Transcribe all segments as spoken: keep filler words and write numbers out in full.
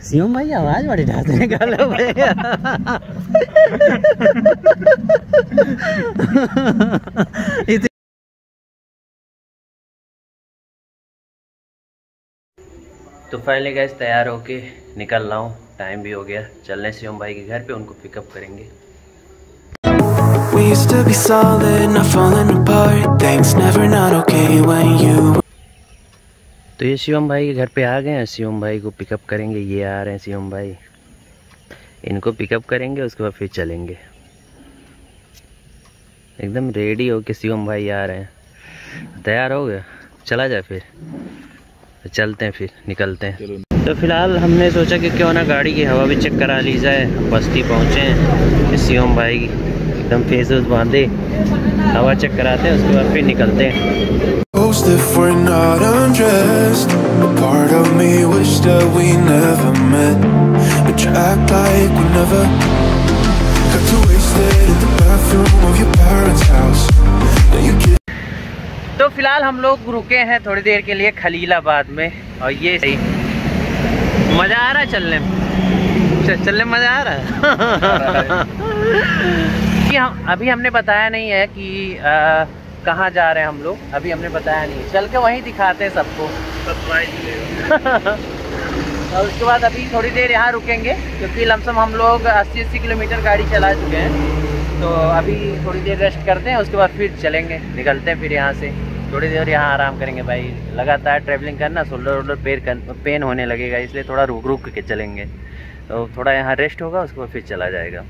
शिवम भाई आवाज बड़ी ढास निकालो भैया। तो फाइनली गाइस तैयार होके निकल रहा हूँ, टाइम भी हो गया, चल रहे शिवम भाई के घर पे, उनको पिकअप करेंगे। We used to be solid, not falling apart. Things never not okay when you. तो ये शिवम भाई के घर पे आ गए हैं, शिवम भाई को पिकअप करेंगे। ये आ रहे हैं शिवम भाई, इनको पिकअप करेंगे, उसके बाद फिर चलेंगे। एकदम रेडी हो के शिवम भाई आ रहे हैं। तैयार हो गया, चला जाए फिर, तो चलते हैं फिर, निकलते हैं। तो फिलहाल हमने सोचा कि क्यों ना गाड़ी की हवा भी चेक करा ली जाए। बस्ती पहुँचे हैं, शिवम भाई एकदम फेस वेस बांधे, हवा चेक कराते हैं, उसके बाद फिर निकलते हैं। If we're not undressed, a part of me wish that we never met, but you act like we never got too wasted in the bathroom of your parents' house. Now you get. तो फिलहाल हम लोग रुके हैं थोड़ी देर के लिए खलीलाबाद में, और ये सही मज़ा आ रहा है चलने में, चल, चलने में मज़ा आ रहा है। कि हम अभी हमने बताया नहीं है कि आ, कहाँ जा रहे हैं हम लोग, अभी हमने बताया नहीं, चल के वहीं दिखाते हैं सबको। और उसके बाद अभी थोड़ी देर यहाँ रुकेंगे, क्योंकि लमसम हम लोग अस्सी अस्सी किलोमीटर गाड़ी चला चुके हैं। तो अभी थोड़ी देर रेस्ट करते हैं, उसके बाद फिर चलेंगे, निकलते हैं फिर यहाँ से। थोड़ी देर यहाँ आराम करेंगे भाई, लगातार ट्रैवलिंग करना, शोल्डर वोल्डर पैर पेन होने लगेगा, इसलिए थोड़ा रुक रुक के चलेंगे। तो थोड़ा यहाँ रेस्ट होगा, उसके बाद फिर चला जाएगा।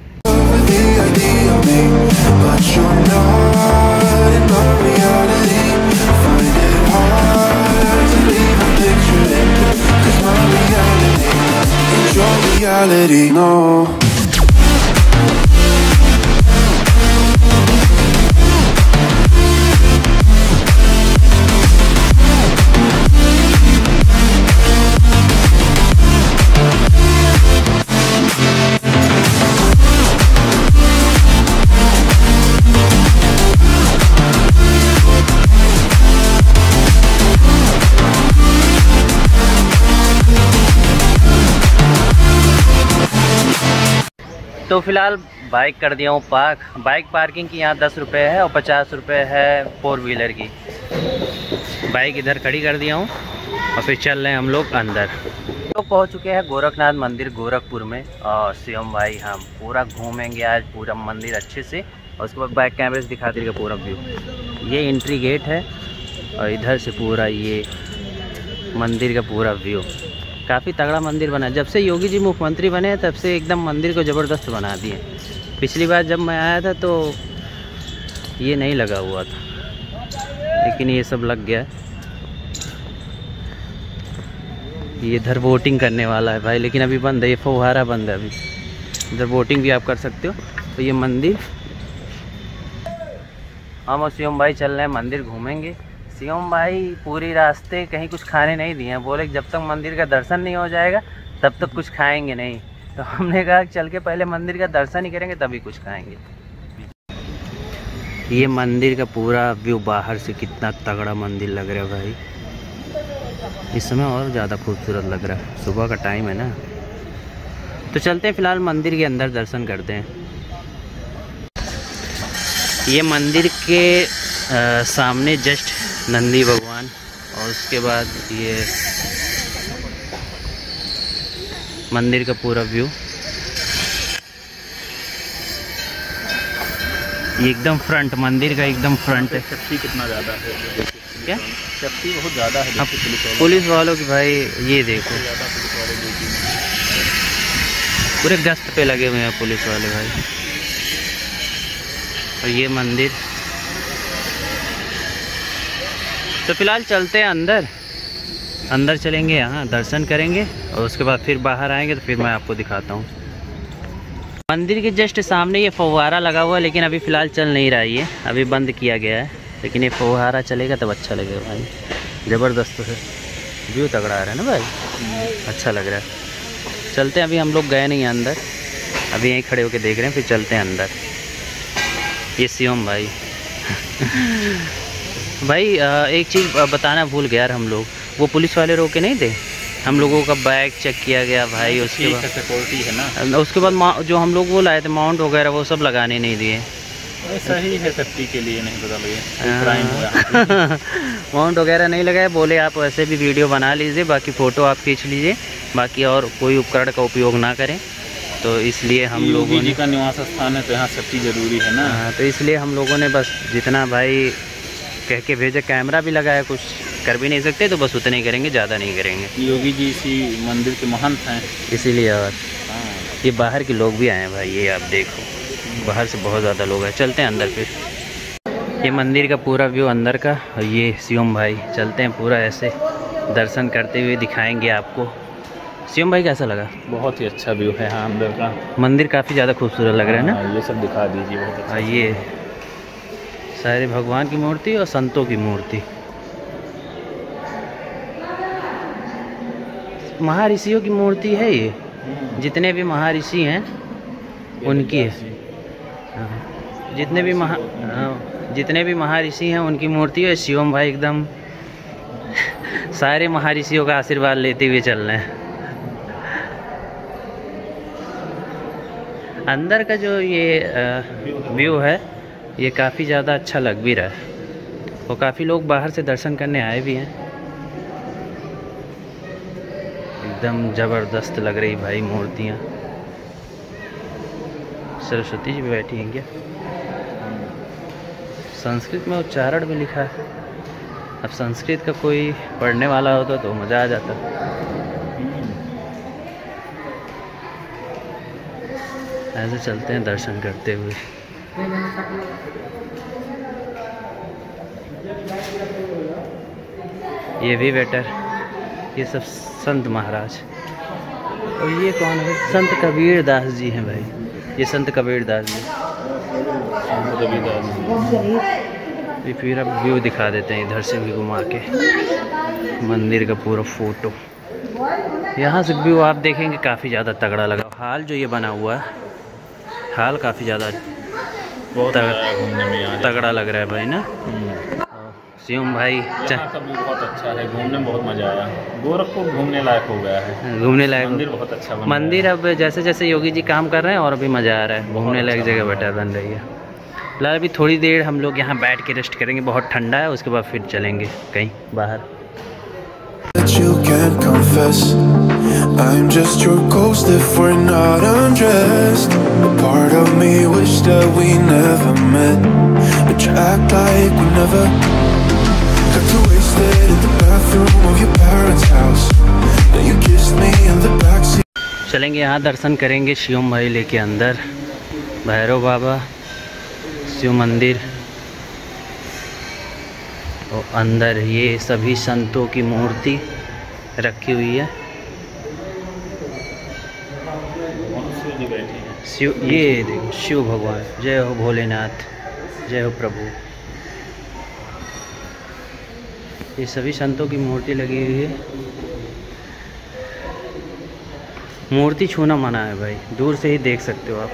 Reality, no. तो फिलहाल बाइक कर दिया हूँ पार्क। बाइक पार्किंग की यहाँ दस रुपये है और पचास रुपये है फोर व्हीलर की। बाइक इधर खड़ी कर दिया हूँ और फिर चल रहे हैं हम लोग अंदर। तो पहुँच चुके हैं गोरखनाथ मंदिर गोरखपुर में, और शिवम भाई हम पूरा घूमेंगे आज पूरा मंदिर अच्छे से, और उसके बाद बैक कैमरे से दिखा देगा पूरा व्यू। ये एंट्री गेट है और इधर से पूरा ये मंदिर का पूरा व्यू। काफ़ी तगड़ा मंदिर बना है, जब से योगी जी मुख्यमंत्री बने हैं तब से एकदम मंदिर को ज़बरदस्त बना दिए। पिछली बार जब मैं आया था तो ये नहीं लगा हुआ था, लेकिन ये सब लग गया। ये इधर बोटिंग करने वाला है भाई, लेकिन अभी बंद है, ये फव्वारा बंद है अभी। इधर बोटिंग भी आप कर सकते हो। तो ये मंदिर, हम और शिवम भाई चल रहे हैं मंदिर घूमेंगे। शिवम भाई पूरी रास्ते कहीं कुछ खाने नहीं दिए हैं, बोले जब तक मंदिर का दर्शन नहीं हो जाएगा तब तक कुछ खाएंगे नहीं। तो हमने कहा चल के पहले मंदिर का दर्शन ही करेंगे तभी कुछ खाएंगे। ये मंदिर का पूरा व्यू बाहर से, कितना तगड़ा मंदिर लग रहा है भाई। इस समय और ज़्यादा खूबसूरत लग रहा है, सुबह का टाइम है ना। तो चलते हैं फिलहाल मंदिर के अंदर दर्शन करते हैं। ये मंदिर के आ, सामने जस्ट नंदी भगवान, और उसके बाद ये मंदिर का पूरा व्यू। ये एकदम फ्रंट, मंदिर का एकदम फ्रंट है। शक्ति कितना ज़्यादा है, क्या शक्ति बहुत ज़्यादा है। पुलिस वालों की भाई, ये देखो पूरे गश्त पे लगे हुए हैं पुलिस वाले भाई। और ये मंदिर। तो फिलहाल चलते हैं अंदर, अंदर चलेंगे, यहाँ दर्शन करेंगे, और उसके बाद फिर बाहर आएंगे तो फिर मैं आपको दिखाता हूँ। मंदिर के जस्ट सामने ये फव्वारा लगा हुआ है, लेकिन अभी फ़िलहाल चल नहीं रहा है, ये अभी बंद किया गया है। लेकिन ये फव्वारा चलेगा तब अच्छा लगेगा भाई, ज़बरदस्त है। व्यू तगड़ा आ रहा है ना भाई, अच्छा लग रहा है। चलते हैं, अभी हम लोग गए नहीं अंदर, अभी यहीं खड़े होकर देख रहे हैं, फिर चलते हैं अंदर। ये शिवम भाई भाई एक चीज़ बताना भूल गया यार, हम लोग वो पुलिस वाले रोके नहीं थे, हम लोगों का बैग चेक किया गया भाई। उसके बाद सिक्योरिटी है ना, उसके बाद जो हम लोग वो लाए थे माउंट वगैरह वो सब लगाने नहीं दिए। सही है, सेफ्टी के लिए नहीं पता लगे क्राइम हुआ। माउंट वगैरह नहीं लगाए, बोले आप वैसे भी वीडियो बना लीजिए, बाकी फ़ोटो आप खींच लीजिए, बाकी और कोई उपकरण का उपयोग ना करें। तो इसलिए हम लोगों ने का निवास स्थान है तो यहाँ सेफ्टी ज़रूरी है ना। हाँ, तो इसलिए हम लोगों ने बस जितना भाई कह के भेजे, कैमरा भी लगाया, कुछ कर भी नहीं सकते तो बस उतने ही करेंगे, ज़्यादा नहीं करेंगे। योगी जी इसी मंदिर के महंत हैं इसीलिए। और हाँ। ये बाहर के लोग भी आए हैं भाई, ये आप देखो बाहर से बहुत ज़्यादा लोग हैं। चलते हैं अंदर फिर। ये मंदिर का पूरा व्यू अंदर का, और ये शिवम भाई चलते हैं पूरा ऐसे दर्शन करते हुए दिखाएंगे आपको। शिवम भाई कैसा लगा? बहुत ही अच्छा व्यू है यहाँ अंदर का, मंदिर काफ़ी ज़्यादा खूबसूरत लग रहा है ना। ये सब दिखा दीजिए बहुत अच्छा। ये सारे भगवान की मूर्ति और संतों की मूर्ति, महर्षियों की मूर्ति है। ये जितने भी महर्षि हैं उनकी है। हाँ, जितने भी महा हाँ, जितने भी महर्षि हैं उनकी मूर्ति है। शिवम भाई एकदम सारे महर्षियों का आशीर्वाद लेते हुए चल रहे हैं। अंदर का जो ये व्यू है ये काफ़ी ज़्यादा अच्छा लग भी रहा है, और काफ़ी लोग बाहर से दर्शन करने आए भी हैं। एकदम ज़बरदस्त लग रही भाई मूर्तियाँ। सरस्वती जी भी बैठी हैं क्या? संस्कृत में उच्चारण भी लिखा है। अब संस्कृत का कोई पढ़ने वाला होता तो मज़ा आ जाता। ऐसे चलते हैं दर्शन करते हुए। ये भी बेटर, ये सब संत महाराज। और ये कौन है? संत कबीर दास जी हैं भाई, ये संत कबीर दास जी। ये फिर अब व्यू दिखा देते हैं इधर से भी घुमा के मंदिर का पूरा फोटो। यहाँ से व्यू आप देखेंगे काफ़ी ज़्यादा तगड़ा लगा। हाल जो ये बना हुआ है, हाल काफ़ी ज़्यादा बहुत तगड़ा लग रहा है भाई ना। शिवम भाई बहुत अच्छा है, घूमने में बहुत मज़ा आया। गोरखपुर घूमने लायक हो गया है, घूमने लायक मंदिर बहुत अच्छा बन मंदिर। अब जैसे जैसे योगी जी काम कर रहे हैं और अभी मज़ा आ रहा है, घूमने लायक जगह बेटर बन रही है। फिलहाल अभी थोड़ी देर हम लोग यहाँ बैठ के रेस्ट करेंगे, बहुत ठंडा है, उसके बाद फिर चलेंगे कहीं बाहर। You can't confess I'm just your ghost if we're not undressed. A part of me wish that we never met, but you act like we never. Got too wasted in the bathroom of your parents' house. Then you kissed me in the backseat. चलेंगे यहाँ दर्शन करेंगे शिवम भाई लेके अंदर। भैरव बाबा, शिव मंदिर, और अंदर ये सभी संतों की मूर्ति रखी हुई है। शिव, ये देखो शिव भगवान, जय हो भोलेनाथ, जय हो प्रभु। ये सभी संतों की मूर्ति लगी हुई है। मूर्ति छूना मना है भाई, दूर से ही देख सकते हो आप,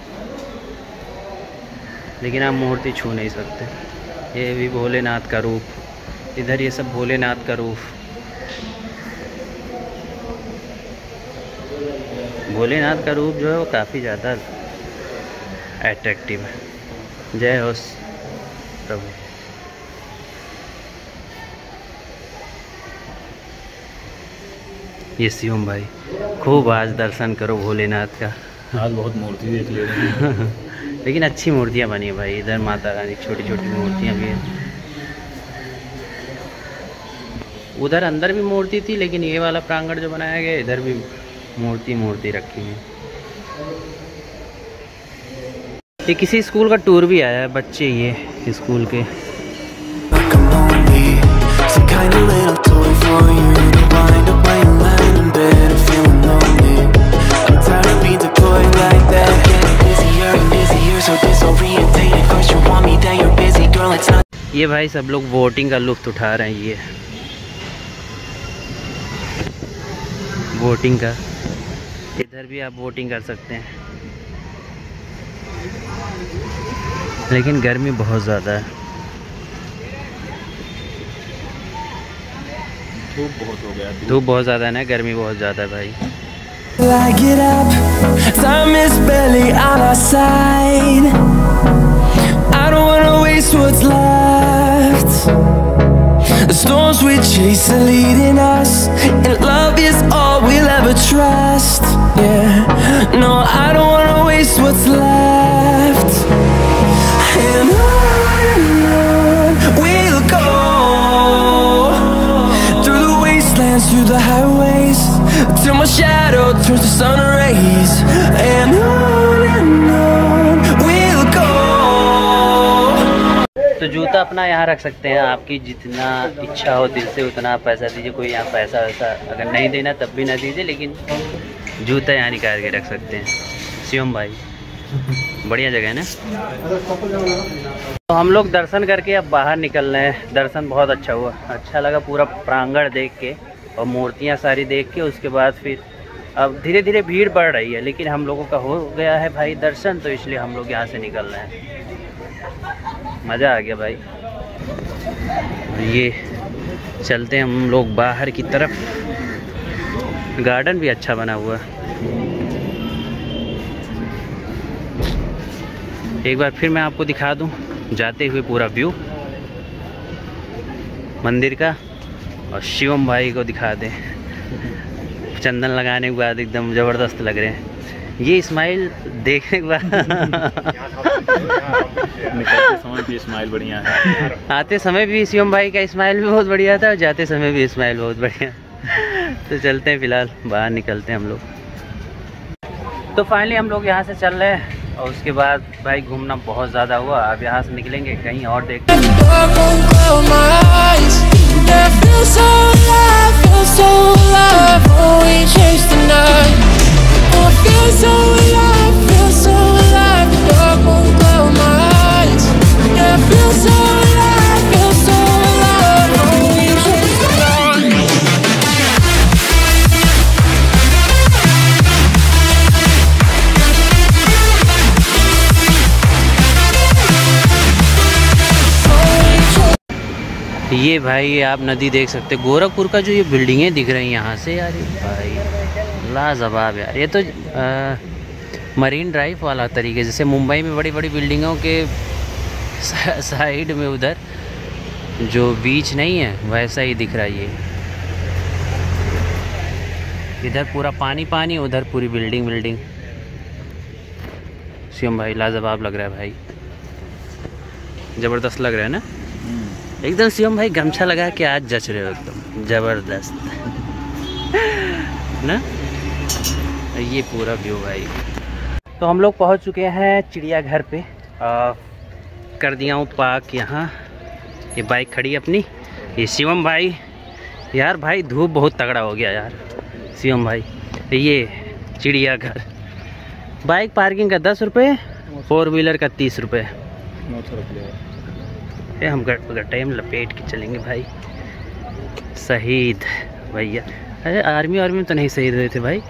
लेकिन आप मूर्ति छू नहीं सकते। ये भी भोलेनाथ का रूप, इधर ये सब भोलेनाथ का रूप। भोलेनाथ का रूप जो है वो काफ़ी ज़्यादा अट्रैक्टिव है। जय हो प्रभु। ये शिवम भाई, खूब आज दर्शन करो भोलेनाथ का। आज बहुत मूर्ति देख ले रहे हैं लेकिन अच्छी मूर्तियाँ बनी है भाई। इधर माता रानी की छोटी छोटी मूर्तियाँ भी हैं। उधर अंदर भी मूर्ति थी, लेकिन ये वाला प्रांगण जो बनाया गया इधर भी मूर्ति मूर्ति रखी है। ये किसी स्कूल का टूर भी आया है, बच्चे ये स्कूल के। ये भाई सब लोग वोटिंग का लुत्फ उठा रहे हैं। ये वोटिंग का, इधर भी आप वोटिंग कर सकते हैं, लेकिन गर्मी बहुत ज़्यादा है। धूप बहुत हो गया। धूप बहुत ज़्यादा है ना, गर्मी बहुत ज़्यादा है भाई। Like it up, time is barely on our side. I don't wanna waste what's left. The storms we chase are leading us, and love is all we'll ever trust. Yeah, no, I don't wanna waste what's left. And on and on we'll go, through the wastelands, through the highways, till my shadow turns to sun rays. And on and on we'll go. तो जूता अपना यहाँ रख सकते हैं, आपकी जितना इच्छा हो दिल से उतना आप पैसा दीजिए। कोई यहाँ पैसा वैसा अगर नहीं देना तब भी ना दीजिए, लेकिन जूता यहाँ निकाल के रख सकते हैं। शिवम भाई बढ़िया जगह है ना। तो हम लोग दर्शन करके अब बाहर निकल रहे हैं। दर्शन बहुत अच्छा हुआ, अच्छा लगा पूरा प्रांगण देख के और मूर्तियाँ सारी देख के। उसके बाद फिर अब धीरे धीरे भीड़ बढ़ रही है, लेकिन हम लोगों का हो गया है भाई दर्शन, तो इसलिए हम लोग यहाँ से निकल रहे हैं। मज़ा आ गया भाई। ये चलते हैं हम लोग बाहर की तरफ। गार्डन भी अच्छा बना हुआ है। एक बार फिर मैं आपको दिखा दूं जाते हुए पूरा व्यू मंदिर का, और शिवम भाई को दिखा दें। चंदन लगाने के बाद एकदम ज़बरदस्त लग रहे हैं। ये स्माइल देखने के बाद निकलते समय भी स्माइल बढ़िया है। आते समय भी शिवम भाई का स्माइल भी बहुत बढ़िया था और जाते समय भी स्माइल बहुत बढ़िया। तो चलते हैं, फिलहाल बाहर निकलते हैं हम लोग। तो फाइनली हम लोग यहाँ से चल रहे हैं, और उसके बाद भाई घूमना बहुत ज़्यादा हुआ। अब यहाँ से निकलेंगे कहीं और देखते हैं। ये भाई आप नदी देख सकते हैं। गोरखपुर का जो ये बिल्डिंगें दिख रही हैं यहाँ से यार, भाई लाजवाब यार। ये तो आ, मरीन ड्राइव वाला तरीके, जैसे मुंबई में बड़ी बड़ी बिल्डिंगों के साइड में उधर जो बीच नहीं है वैसा ही दिख रहा है। ये इधर पूरा पानी पानी, उधर पूरी बिल्डिंग बिल्डिंग। शिवम भाई लाजवाब लग रहा है भाई, ज़बरदस्त लग रहा है ना एकदम। शिवम भाई गमछा लगा के आज जच रहे हो एकदम ज़बरदस्त ना। ये पूरा व्यू भाई। तो हम लोग पहुंच चुके हैं चिड़ियाघर पे। आ, कर दिया हूँ पार्क यहाँ। ये बाइक खड़ी अपनी, ये शिवम भाई। यार भाई धूप बहुत तगड़ा हो गया यार शिवम भाई। ये चिड़ियाघर, बाइक पार्किंग का दस रुपये, फोर व्हीलर का तीस रुपये। ये हम गट्टे में लपेट के चलेंगे भाई। शहीद भैया, अरे आर्मी आर्मी में तो नहीं शहीद हुए थे भाई।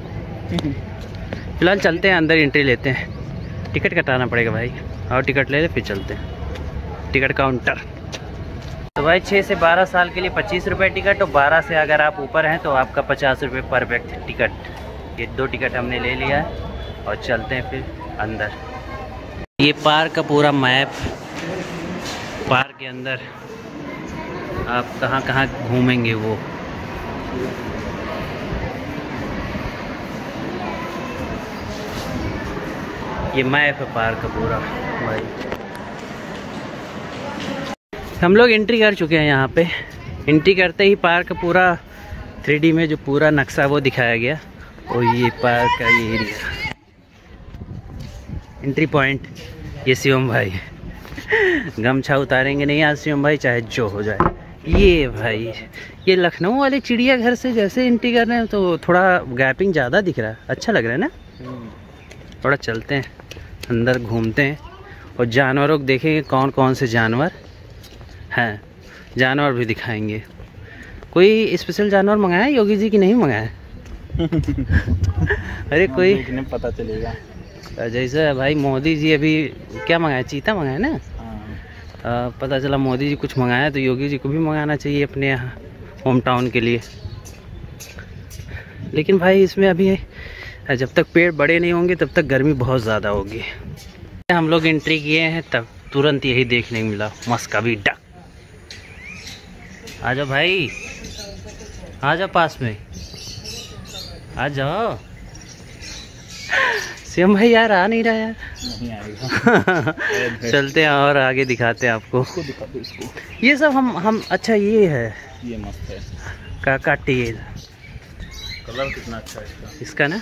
फिलहाल चलते हैं अंदर, एंट्री लेते हैं। टिकट कटाना पड़ेगा भाई, और टिकट ले ले फिर चलते हैं। टिकट काउंटर तो भाई छः से बारह साल के लिए पच्चीस रुपये टिकट, और बारह से अगर आप ऊपर हैं तो आपका पचास रुपये पर व्यक्ति टिकट। ये दो टिकट हमने ले लिया है, और चलते हैं फिर अंदर। ये पार्क का पूरा मैप, पार्क के अंदर आप कहाँ कहाँ घूमेंगे वो। ये मैप है पार्क का पूरा भाई। हम लोग एंट्री कर चुके हैं यहाँ पे। एंट्री करते ही पार्क का पूरा थ्री डी में जो पूरा नक्शा वो दिखाया गया, और ये पार्क का ये एरिया, एंट्री पॉइंट। ये शिवम भाई गमछा उतारेंगे नहीं आज शिवम भाई, चाहे जो हो जाए। ये भाई ये लखनऊ वाले चिड़ियाघर से जैसे एंट्री कर रहे हैं तो थोड़ा गैपिंग ज़्यादा दिख रहा है, अच्छा लग रहा है ना। थोड़ा चलते हैं अंदर, घूमते हैं, और जानवरों को देखेंगे कौन कौन से जानवर हैं। जानवर भी दिखाएंगे। कोई स्पेशल जानवर मंगाया है योगी जी की नहीं मंगाया? अरे कोई पता चलेगा। जैसे भाई मोदी जी अभी क्या मंगाया, चीता मंगाया ना। आ, पता चला मोदी जी कुछ मंगाया तो योगी जी को भी मंगाना चाहिए अपने यहाँ। होम टाउन के लिए। लेकिन भाई इसमें अभी जब तक पेड़ बड़े नहीं होंगे तब तक गर्मी बहुत ज़्यादा होगी। हम लोग एंट्री किए हैं तब तुरंत यही देखने को मिला, मस्कवी डक। आ जाओ भाई, आ जाओ पास में, आ जाओ। सिम भाई यार आ नहीं रहा यार। नहीं आएगा। चलते हैं और आगे दिखाते हैं आपको। इसको दिखा दो इसको। ये सब हम हम अच्छा ये है ये मस्त है। काका टेल। कलर कितना अच्छा है इसका। इसका ना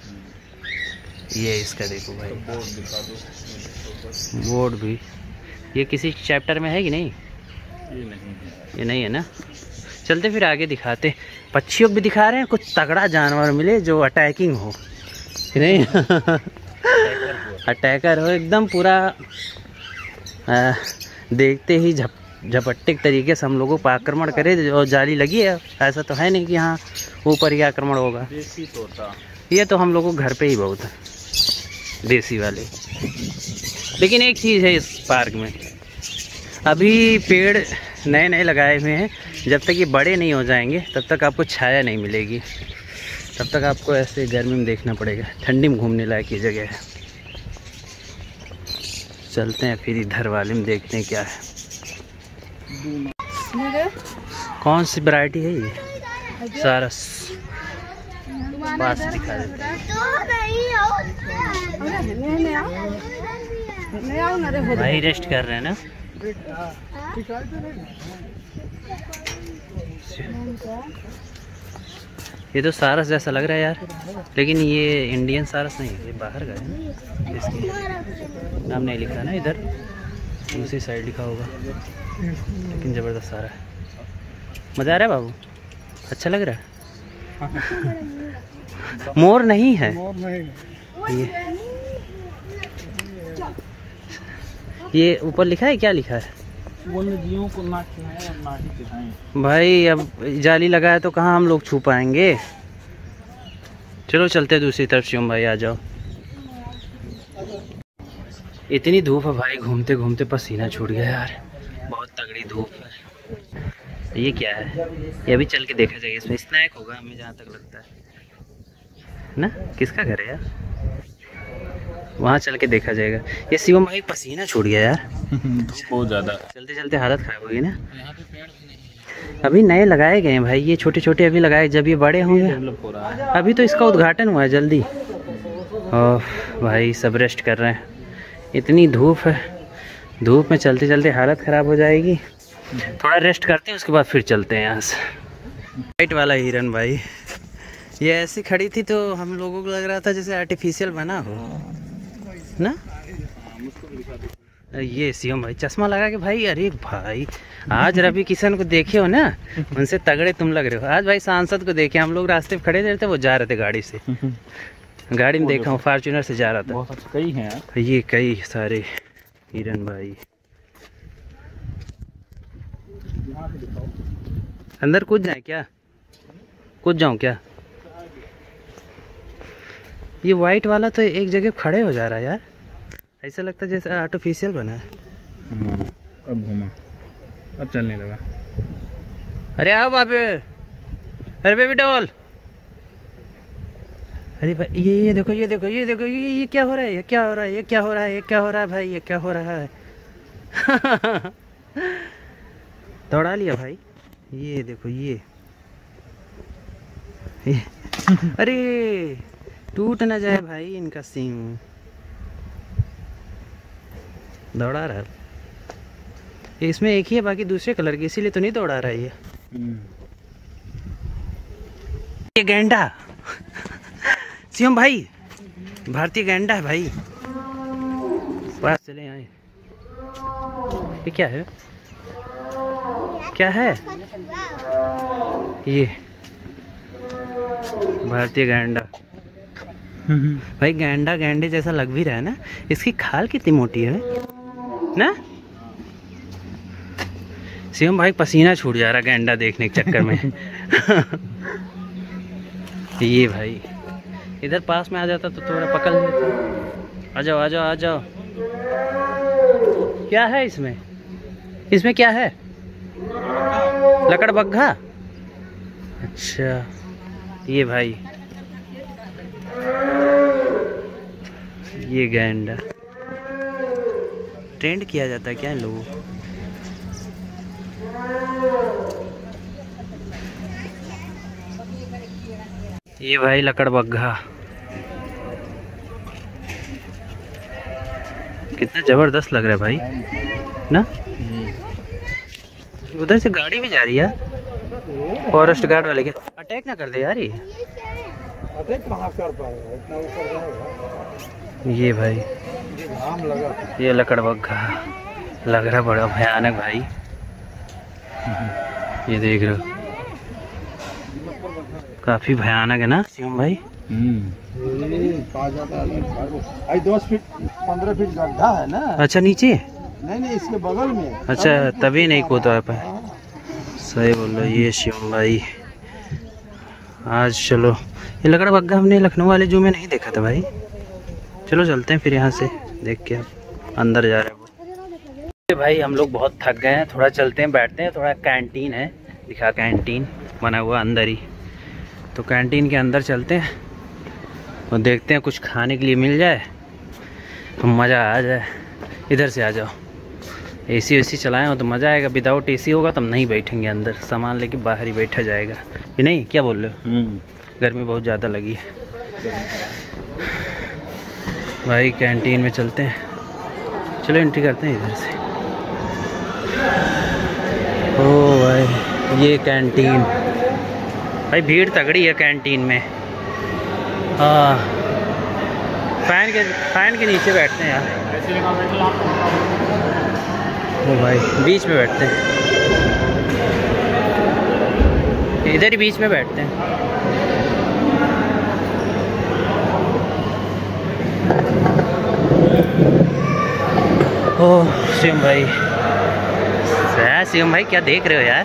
ये इसका देखो भाई, बोर्ड दिखा दो। बोर्ड भी ये किसी चैप्टर में है कि नहीं? ये नहीं है। ये नहीं है ना। चलते फिर आगे दिखाते। पक्षियों को भी दिखा रहे हैं, कुछ तगड़ा जानवर मिले जो अटैकिंग हो कि नहीं। अटैकर हो एकदम पूरा। आ, देखते ही झप झपट्टे तरीके से हम लोगों पर आक्रमण करे। और जाली लगी है, ऐसा तो है नहीं कि यहाँ ऊपर ही आक्रमण होगा। देसी तोता ये तो हम लोगों को घर पे ही बहुत है, देसी वाले। लेकिन एक चीज़ है इस पार्क में, अभी पेड़ नए नए लगाए हुए हैं। जब तक ये बड़े नहीं हो जाएंगे तब तक आपको छाया नहीं मिलेगी, तब तक आपको ऐसे गर्मी में देखना पड़ेगा। ठंडी में घूमने लायक ये जगह है। चलते हैं फिर इधर वाले में देखते हैं क्या है। कौन सी वैरायटी है ये? सारस पास दिखा देते हैं। भाई रेस्ट कर रहे हैं ना। ये तो सारस जैसा लग रहा है यार, लेकिन ये इंडियन सारस नहीं है, ये बाहर का है ना। इसकी नाम नहीं लिखा ना, इधर दूसरी साइड लिखा होगा। लेकिन ज़बरदस्त सारा है। मज़ा आ रहा है बाबू, अच्छा लग रहा है। मोर नहीं है ये। ये ऊपर लिखा है, क्या लिखा है? वन्य जीवों को ना खिलाएं और ना ही खिलाएं। भाई अब जाली लगा है तो कहाँ हम लोग छू पाएंगे। चलो चलते हैं दूसरी तरफ। शिवम भाई आ जाओ। इतनी धूप है भाई, घूमते घूमते पसीना छूट गया यार, बहुत तगड़ी धूप है। ये क्या है? ये अभी चल के देखा जाएगा। इसमें स्नैक होगा हमें जहाँ तक लगता है ना। किसका घर है यार? वहाँ चल के देखा जाएगा। ये शिवम भाई पसीना छूट गया यार बहुत ज़्यादा। चलते चलते हालत खराब होगी ना। अभी नए लगाए गए हैं भाई, ये छोटे छोटे अभी लगाए, जब ये बड़े होंगे। डेवलप हो रहा है। अभी तो इसका उद्घाटन हुआ है जल्दी। ओह भाई सब रेस्ट कर रहे हैं, इतनी धूप है। धूप में चलते चलते हालत ख़राब हो जाएगी। थोड़ा रेस्ट करते हैं, उसके बाद फिर चलते हैं यहाँ से। वाइट वाला हिरन भाई, ये ऐसी खड़ी थी तो हम लोगों को लग रहा था जैसे आर्टिफिशियल बना हो ना। ये शिवम भाई चश्मा लगा के भाई, अरे भाई आज रवि किशन को देखे हो ना, उनसे तगड़े तुम लग रहे हो। आज भाई सांसद को देखे, हम लोग रास्ते पे खड़े थे, वो जा रहे थे गाड़ी से। गाड़ी में देखा हूँ, फॉर्च्यूनर से जा रहा था। बहुत अच्छे कई हैं यार। ये कई सारे हिरन भाई। अंदर कूद जाए क्या? कूद जाऊँ क्या? ये वाइट वाला तो एक जगह खड़े हो जा रहा है यार, ऐसा लगता है जैसे आर्टिफिशियल बना है। अब घूमा, अब चलने लगा। अरे आओ बाबे, अरे बेबी डॉल। अरे भाई ये ये देखो, ये देखो, ये देखो, ये ये क्या हो रहा है? ये क्या हो रहा है? ये क्या हो रहा है? ये क्या हो रहा है भाई? ये क्या हो रहा है? दौड़ा लिया भाई। ये देखो ये, ये। अरे टूट ना जाए भाई इनका सींग। दौड़ा रहा है ये, इसमें एक ही है, बाकी दूसरे कलर की, इसीलिए तो नहीं दौड़ा रहा है ये। ये गैंडा शिवम भाई, भारतीय गैंडा है भाई। पास चले आए। ये क्या है? क्या है ये? भारतीय गैंडा भाई। गैंडा गैंडे जैसा लग भी रहा है ना। इसकी खाल कितनी मोटी है ना। शिवम भाई पसीना छूट जा रहा गैंडा देखने के चक्कर में। ये भाई इधर पास में आ जाता तो थोड़ा पकड़ लेता। आ जाओ आ जाओ आ जाओ। क्या है इसमें? इसमें क्या है? लकड़बग्घा। अच्छा ये भाई ये गैंडा ट्रेंड किया जाता है क्या इन लोगों को? ये भाई लकड़बग्घा कितना जबरदस्त लग रहा है भाई ना। उधर से गाड़ी भी जा रही है फॉरेस्ट गार्ड वाले के। अटैक ना कर दे यार ये। ये भाई ये लकड़बग्घा लग रहा बड़ा भयानक भाई। ये देख रहे हो काफी भयानक है ना शिवम भाई। दस फीट पंद्रह फीट गड्ढा है ना। अच्छा नीचे नहीं नहीं इसके बगल में। अच्छा तभी नहीं कूदा पाए। सही बोल रहे ये शिवम भाई। आज चलो ये लकड़बग्घा हमने लखनऊ वाले जू में नहीं देखा था भाई। चलो चलते हैं फिर यहाँ से देख के अंदर जा रहे हैं। भाई हम लोग बहुत थक गए हैं, थोड़ा चलते हैं बैठते हैं। थोड़ा कैंटीन है दिखा, कैंटीन बना हुआ अंदर ही, तो कैंटीन के अंदर चलते हैं और देखते हैं कुछ खाने के लिए मिल जाए तो मज़ा आ जाए। इधर से आ जाओ, एसी वेसी चलाएं हो तो मज़ा आएगा। विदाउट एसी होगा तो हम नहीं बैठेंगे अंदर, सामान लेके बाहर ही बैठा जाएगा। ये नहीं क्या बोल रहे हो? गर्मी बहुत ज़्यादा लगी है भाई। कैंटीन में चलते हैं, चलो एंट्री करते हैं इधर से। ओ भाई ये कैंटीन भाई, भीड़ तगड़ी है कैंटीन में। हाँ फैन के फैन के नीचे बैठते हैं यार। ओ भाई बीच में बैठते हैं, इधर ही बीच में बैठते हैं। ओह शिवम भाई, शिवम भाई क्या देख रहे हो यार?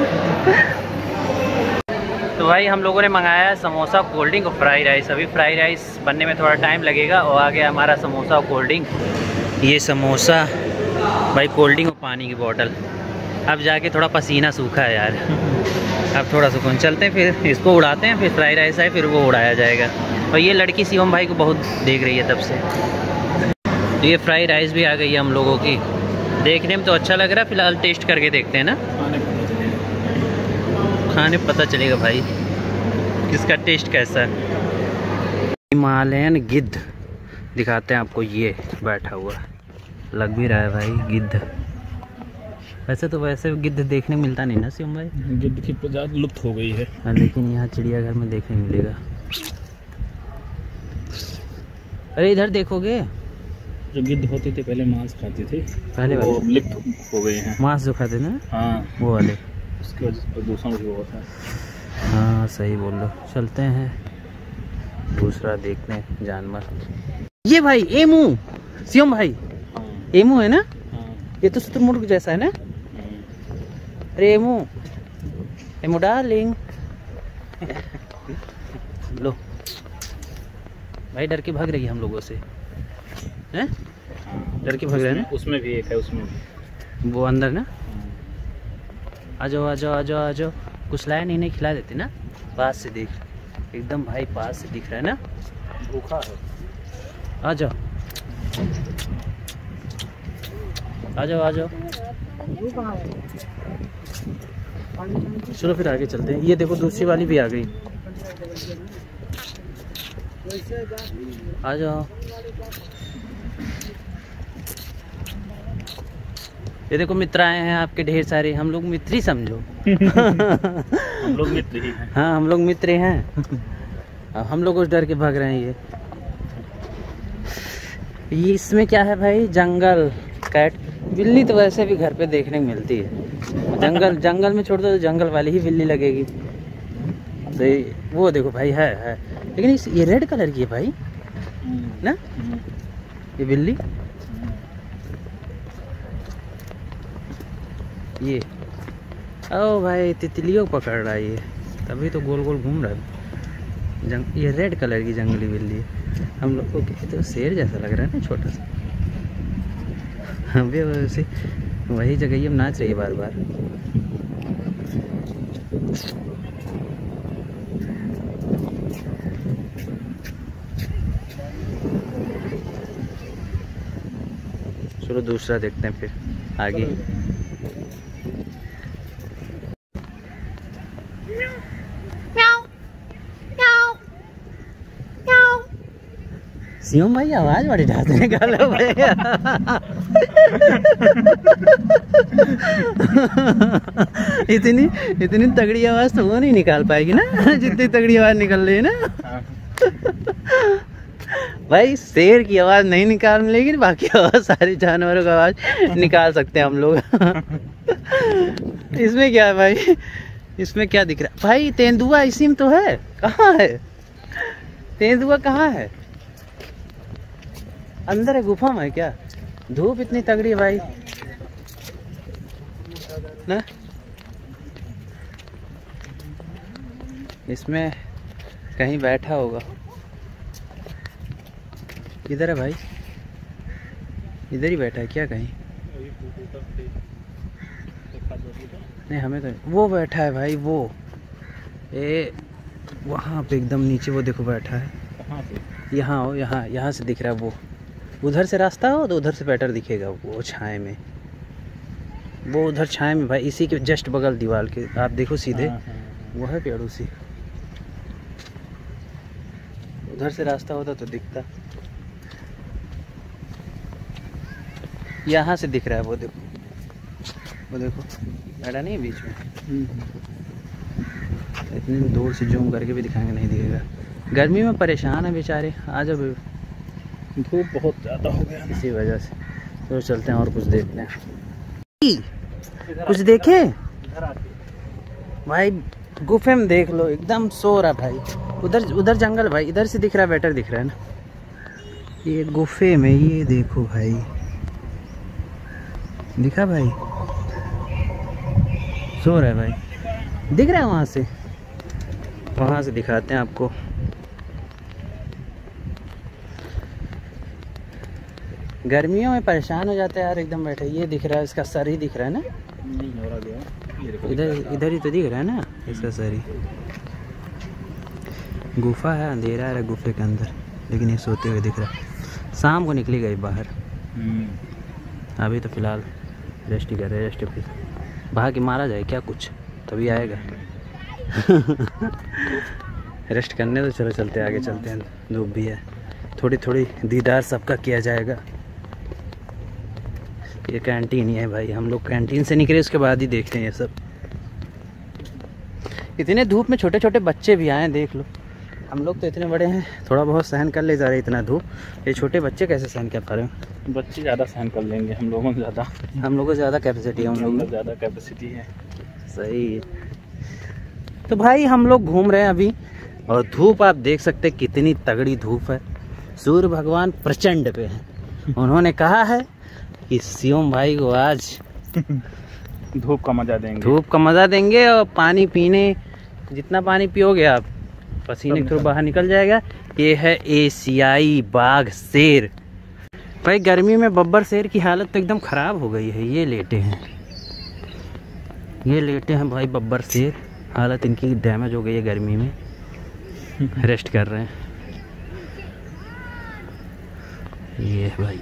तो भाई हम लोगों ने मंगाया है समोसा, कोल्ड ड्रिंक और फ्राई राइस। अभी फ्राई राइस बनने में थोड़ा टाइम लगेगा और आ गया हमारा समोसा और कोल्ड ड्रिंक। ये समोसा भाई, कोल्ड ड्रिंक और पानी की बोतल। अब जाके थोड़ा पसीना सूखा है यार, अब थोड़ा सुकून। चलते हैं फिर इसको उड़ाते हैं, फिर फ्राई राइस है फिर वो उड़ाया जाएगा। और ये लड़की शिवम भाई को बहुत देख रही है तब से। ये फ्राई राइस भी आ गई है हम लोगों की। देखने में तो अच्छा लग रहा है, फिलहाल टेस्ट करके देखते हैं ना, खाने पता चलेगा भाई किसका टेस्ट कैसा है। हिमालयन गिद्ध दिखाते हैं आपको, ये बैठा हुआ लग भी रहा है भाई गिद्ध। वैसे तो वैसे गिद्ध देखने मिलता नहीं ना शिवम भाई, गिद्ध की प्रजाति लुप्त हो गई है। हाँ, लेकिन यहाँ चिड़ियाघर में देखने मिलेगा। अरे इधर देखोगे, जो गिद्ध होते थे पहले मांस खाते थे, पहले वो वाले लिप्त हो गए हैं। मांस जो खाते ना, हाँ वो वाले, उसकी वजह से प्रदूषण भी हुआ था। हाँ सही बोल रहे हो। चलते हैं दूसरा देखते हैं जानवर। ये भाई एमू शिवम भाई, हाँ, एमू है ना? हाँ, ये तो शुतुरमुर्ग जैसा है ना? अरे एमू, एमू डार्लिंग। लो भाई डर के भाग रही है हम लोगों से, हैं? डर के भाग रहे हैं ना? उसमें भी एक है, उसमें भी वो अंदर ना। आ जाओ आ जाओ आ जाओ आ जाओ। कुछ लाया नहीं, नहीं खिला देते ना। पास से देख, एकदम भाई पास से दिख रहा है ना, भूखा है। आ जाओ आ जाओ आ जाओ। चलो फिर आगे चलते हैं। ये देखो दूसरी वाली भी आ गई, आ जाओ। ये देखो मित्र आए हैं आपके ढेर सारे, हम लोग मित्र ही समझो। हम लोग मित्र ही हैं। हाँ हम लोग मित्र हैं। हम लोग उस डर के भाग रहे हैं। ये ये इसमें क्या है भाई, जंगल कैट। बिल्ली तो वैसे भी घर पे देखने को मिलती है, जंगल जंगल में छोड़ दो तो जंगल वाली ही बिल्ली लगेगी। तो ये, वो देखो भाई है है लेकिन इस ये रेड कलर की है भाई ना, ये बिल्ली। ये ओ भाई तितलियों को पकड़ रहा है ये, तभी तो गोल गोल घूम रहा है। जंग, ये रेड कलर की जंगली बिल्ली है। हम लोग को तो शेर जैसा लग रहा है ना, छोटा सा। हमें वैसे वही जगह ही हम नाच रही है बार बार। चलो दूसरा देखते हैं फिर आगे। सियोम भाई आवाज बड़ी ढाते निकालो भाई। इतनी इतनी तगड़ी आवाज तो वो नहीं निकाल पाएगी ना जितनी तगड़ी आवाज निकल रही है ना। भाई शेर की आवाज नहीं निकाल मिलेगी, बाकी आवाज सारे जानवरों का आवाज निकाल सकते हैं हम लोग। इसमें क्या है भाई, इसमें क्या दिख रहा है भाई? तेंदुआ इसी में तो है। कहाँ है तेंदुआ? कहाँ है? अंदर है, गुफा में है क्या? धूप इतनी तगड़ी है भाई ना। इसमें कहीं बैठा होगा। इधर है भाई, इधर ही बैठा है क्या कहीं? नहीं हमें तो वो बैठा है भाई, वो ए वहाँ पे एकदम नीचे वो देखो बैठा है। यहाँ हो, यहाँ यहाँ से दिख रहा है वो। उधर से रास्ता हो तो उधर से बेटर दिखेगा वो छाए में। वो उधर छाए में भाई, इसी के जस्ट बगल दीवार के आप देखो सीधे वो है पेड़ उसी। उधर से रास्ता होता तो दिखता। यहाँ से दिख रहा है वो देखो, वो देखो बैठा नहीं बीच में। इतनी दूर से जूम करके भी दिखाएंगे नहीं दिखेगा। गर्मी में परेशान है बेचारे। आ जाओ, धूप बहुत ज़्यादा हो गया इसी वजह से। तो चलते हैं और कुछ देखते हैं। कुछ देखे भाई? गुफे में देख लो, एकदम सो रहा भाई। उधर उधर जंगल भाई, इधर से दिख रहा है बेटर दिख रहा है ना। ये गुफे में ये देखो भाई, दिखा भाई? सो रहा है भाई, दिख रहा है वहाँ से। वहाँ से दिखाते हैं आपको। गर्मियों में परेशान हो जाते हैं यार एकदम बैठे। ये दिख रहा है, इसका सर ही दिख रहा है ना। नहीं हो रहा गया, इधर इधर ही तो दिख रहा है ना इसका सर ही। गुफा है, अंधेरा है गुफे के अंदर, लेकिन ये सोते हुए दिख रहा है। शाम को निकली गई बाहर, अभी तो फिलहाल रेस्ट ही कर रहे। रेस्ट फिर भाग के मारा जाए क्या कुछ, तभी आएगा। रेस्ट करने तो चलो चलते आगे चलते हैं। धूप भी है, थोड़ी थोड़ी दीदार सबका किया जाएगा। ये कैंटीन ही है भाई, हम लोग कैंटीन से निकले उसके बाद ही देखते हैं ये सब। इतने धूप में छोटे छोटे बच्चे भी आए, देख लो। हम लोग तो इतने बड़े हैं, थोड़ा बहुत सहन कर ले जा रहे इतना धूप। ये छोटे बच्चे कैसे सहन कर पा रहे हैं? बच्चे ज़्यादा सहन कर लेंगे, हम लोगों से ज़्यादा हम लोगों से ज़्यादा कैपेसिटी है, हम लोगों में ज़्यादा कैपेसिटी है। सही है। तो भाई हम लोग घूम रहे हैं अभी, और धूप आप देख सकते हैं कितनी तगड़ी धूप है। सूर्य भगवान प्रचंड पे है। उन्होंने कहा है कि सियोम भाई को आज धूप का मजा देंगे, धूप का मजा देंगे। और पानी पीने, जितना पानी पियोगे आप पसीने के थ्रू बाहर निकल जाएगा। ये है एशियाई बाघ शेर। भाई गर्मी में बब्बर शेर की हालत तो एकदम खराब हो गई है। ये लेटे हैं, ये लेटे हैं भाई बब्बर शेर। हालत इनकी डैमेज हो गई है गर्मी में, रेस्ट कर रहे हैं। ये भाई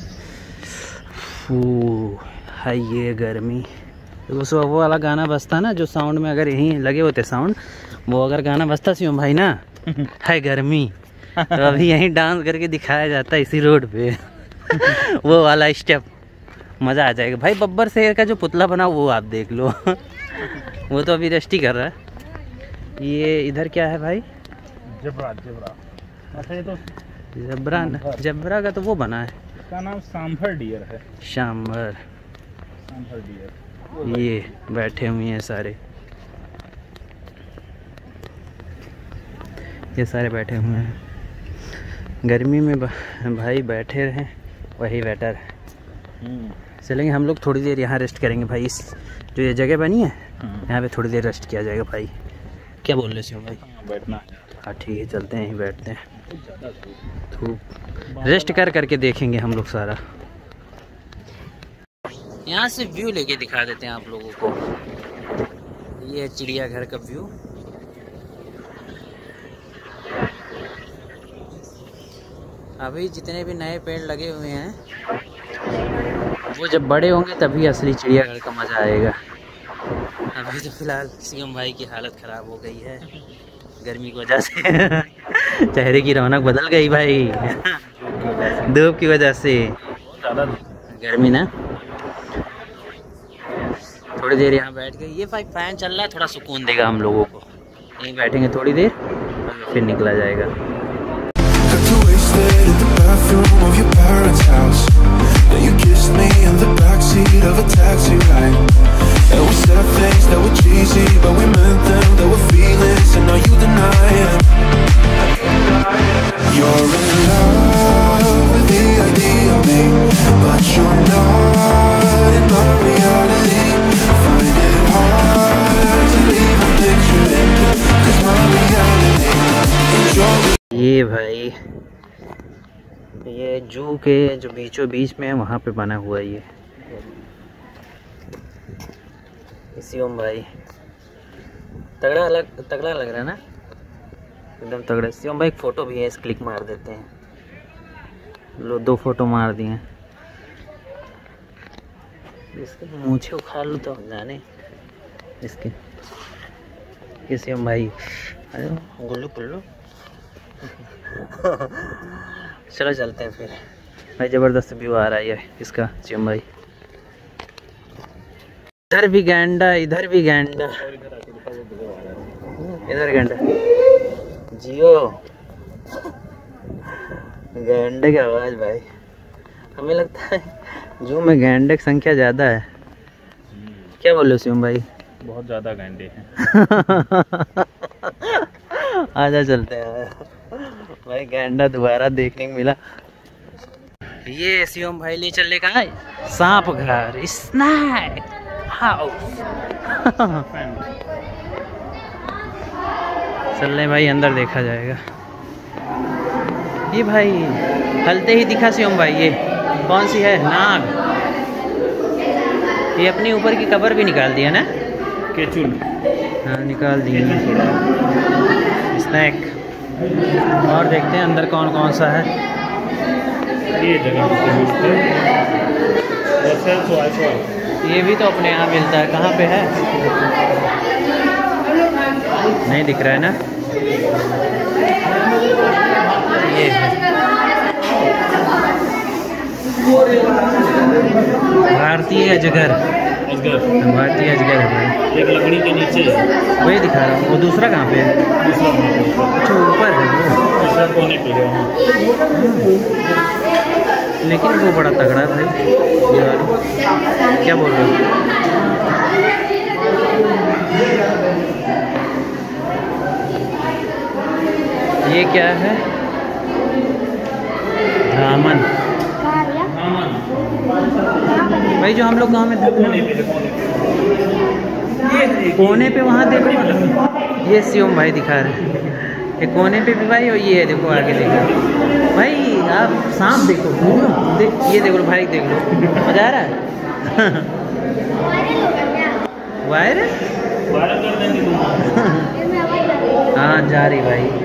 फू है ये गर्मी। तो सो वो वाला गाना बजता ना जो साउंड में, अगर यहीं लगे होते साउंड, वो अगर गाना बजता सियोम भाई ना, है गर्मी, तो अभी यहीं डांस करके दिखाया जाता है इसी रोड पे। वो वाला स्टेप, मज़ा आ जाएगा भाई। बब्बर शेर का जो पुतला बना वो आप देख लो। वो तो अभी रेस्ट ही कर रहा है। ये इधर क्या है भाई? जबरा। जबरा अच्छा, ये तो जबरा जबरा का तो वो बना है, इसका नाम सांभर डियर है। सांभर सांभर डियर। ये बैठे हुए हैं सारे, ये सारे बैठे हुए हैं। गर्मी में भाई बैठे रहें वही बेटर है। चलेंगे हम लोग थोड़ी देर यहाँ रेस्ट करेंगे भाई। इस जो ये जगह बनी है यहाँ पे थोड़ी देर रेस्ट किया जाएगा भाई। क्या बोल रहे हो भाई? बैठना है। हाँ ठीक है, चलते हैं यहीं बैठते हैं। धूप रेस्ट कर करके देखेंगे हम लोग सारा। यहाँ से व्यू लेके दिखा देते हैं आप लोगों को। ये है चिड़ियाघर का व्यू। अभी जितने भी नए पेड़ लगे हुए हैं वो जब बड़े होंगे तभी असली चिड़ियाघर का मज़ा आएगा। अभी तो फिलहाल सीएम भाई की हालत ख़राब हो गई है गर्मी की वजह से। चेहरे की रौनक बदल गई भाई धूप की वजह से। ज़्यादा गर्मी ना। थोड़ी देर यहाँ बैठ गए, ये भाई फैन चल रहा है, थोड़ा सुकून देगा हम लोगों को। यहीं बैठेंगे थोड़ी देर फिर निकला जाएगा। ये भाई ये जू के जो बीचों बीच में है वहाँ पे बना हुआ है ये सीएम भाई। तगड़ा लग तगड़ा लग रहा है ना, एकदम तगड़ा। सीएम भाई एक फ़ोटो भी है, इस क्लिक मार देते हैं। लो दो फोटो मार दिए। इसके मूछे उखाड़ लो तो जाने इसके ये सीएम भाई। अरे गुल्लू पुल्लू चलो चलते हैं फिर भाई। ज़बरदस्त व्यू आ रहा है इसका सीएम भाई। इधर भी गैंडा, इधर भी गैंडा, इधर गैंडा। जियो गैंडे की आवाज़ भाई। हमें लगता है जू में गैंडे की संख्या ज़्यादा है। क्या बोल रहे हो सीएम भाई? बहुत ज़्यादा गैंडे हैं। आजा चलते हैं भाई, गैंडा दोबारा देखने को मिला। ये सीएम भाई ले चलने का है सांप घर स्नैक हाउस। चल रहे भाई, अंदर देखा जाएगा। ये भाई हलते ही दिखा सीएम भाई। ये कौन सी है? नाग। ये अपने ऊपर की कवर भी निकाल दिया ना, केचुल। हाँ निकाल दिया। स्नैक। और देखते हैं अंदर कौन कौन सा है। ये जगह ये भी तो अपने यहाँ मिलता है। कहाँ पे है? नहीं दिख रहा है ना। ये है भारतीय अजगर। भारतीय अजगर है भाई। एक लकड़ी के नीचे है, वही दिखा रहा हूँ। वो दूसरा कहाँ पे है? दूसरा अच्छा ऊपर है वो, दूसरा कोने पे है वहाँ। लेकिन वो बड़ा तगड़ा है भाई ये वाला। क्या बोल रहे हो? ये क्या है? धामन भाई, जो हम लोग गाँव में कोने पे वहाँ देखो। ये सीएम भाई दिखा रहे हैं ये कोने पे भी भाई। और ये है देखो आगे देखो भाई। आप सांप देखो दे, ये देखो भाई, देख लो मजा आ रहा है। वायरल वायरल कर देंगे। हाँ जा रही भाई।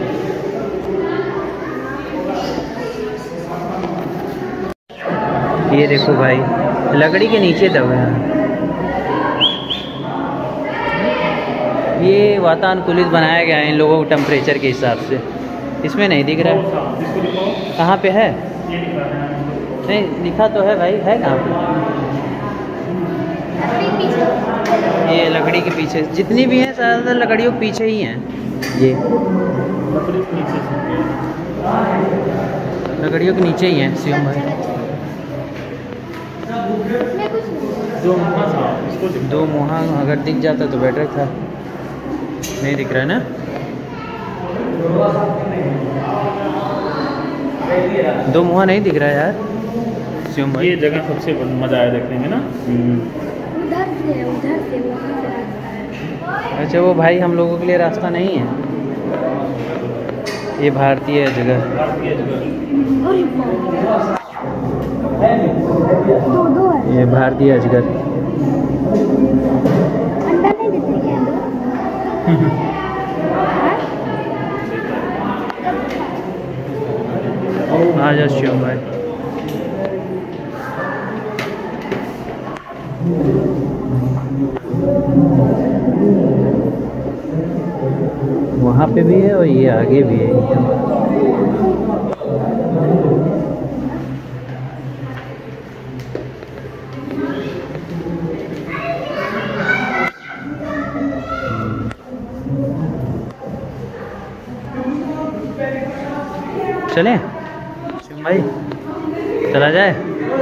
ये देखो भाई लकड़ी के नीचे दबे हैं। ये वातानुकूलित बनाया गया है इन लोगों के टेम्परेचर के हिसाब से। इसमें नहीं दिख रहा है। कहाँ पे है? नहीं दिखा तो है भाई। है कहाँ पे? ये लकड़ी के पीछे जितनी भी हैं ज़्यादातर लकड़ियों के पीछे ही हैं। ये लकड़ियों के नीचे ही हैं सीएम भाई। दो मुहा अगर दिख जाता तो बेटर था। नहीं दिख रहा है ना। दो मुहा नहीं दिख रहा है यार सीएम भाई। ये जगह सबसे मजा आया देखने में ना। उधर से उधर से वहाँ से। अच्छा वो भाई हम लोगों के लिए रास्ता नहीं है। ये भारतीय जगह। दो दो है। ये भारतीय अजगर। अंडा नहीं देते क्या? आ जा शिवम भाई। वहाँ पे भी है और ये आगे भी है। चलें शिवम भाई, चला जाए।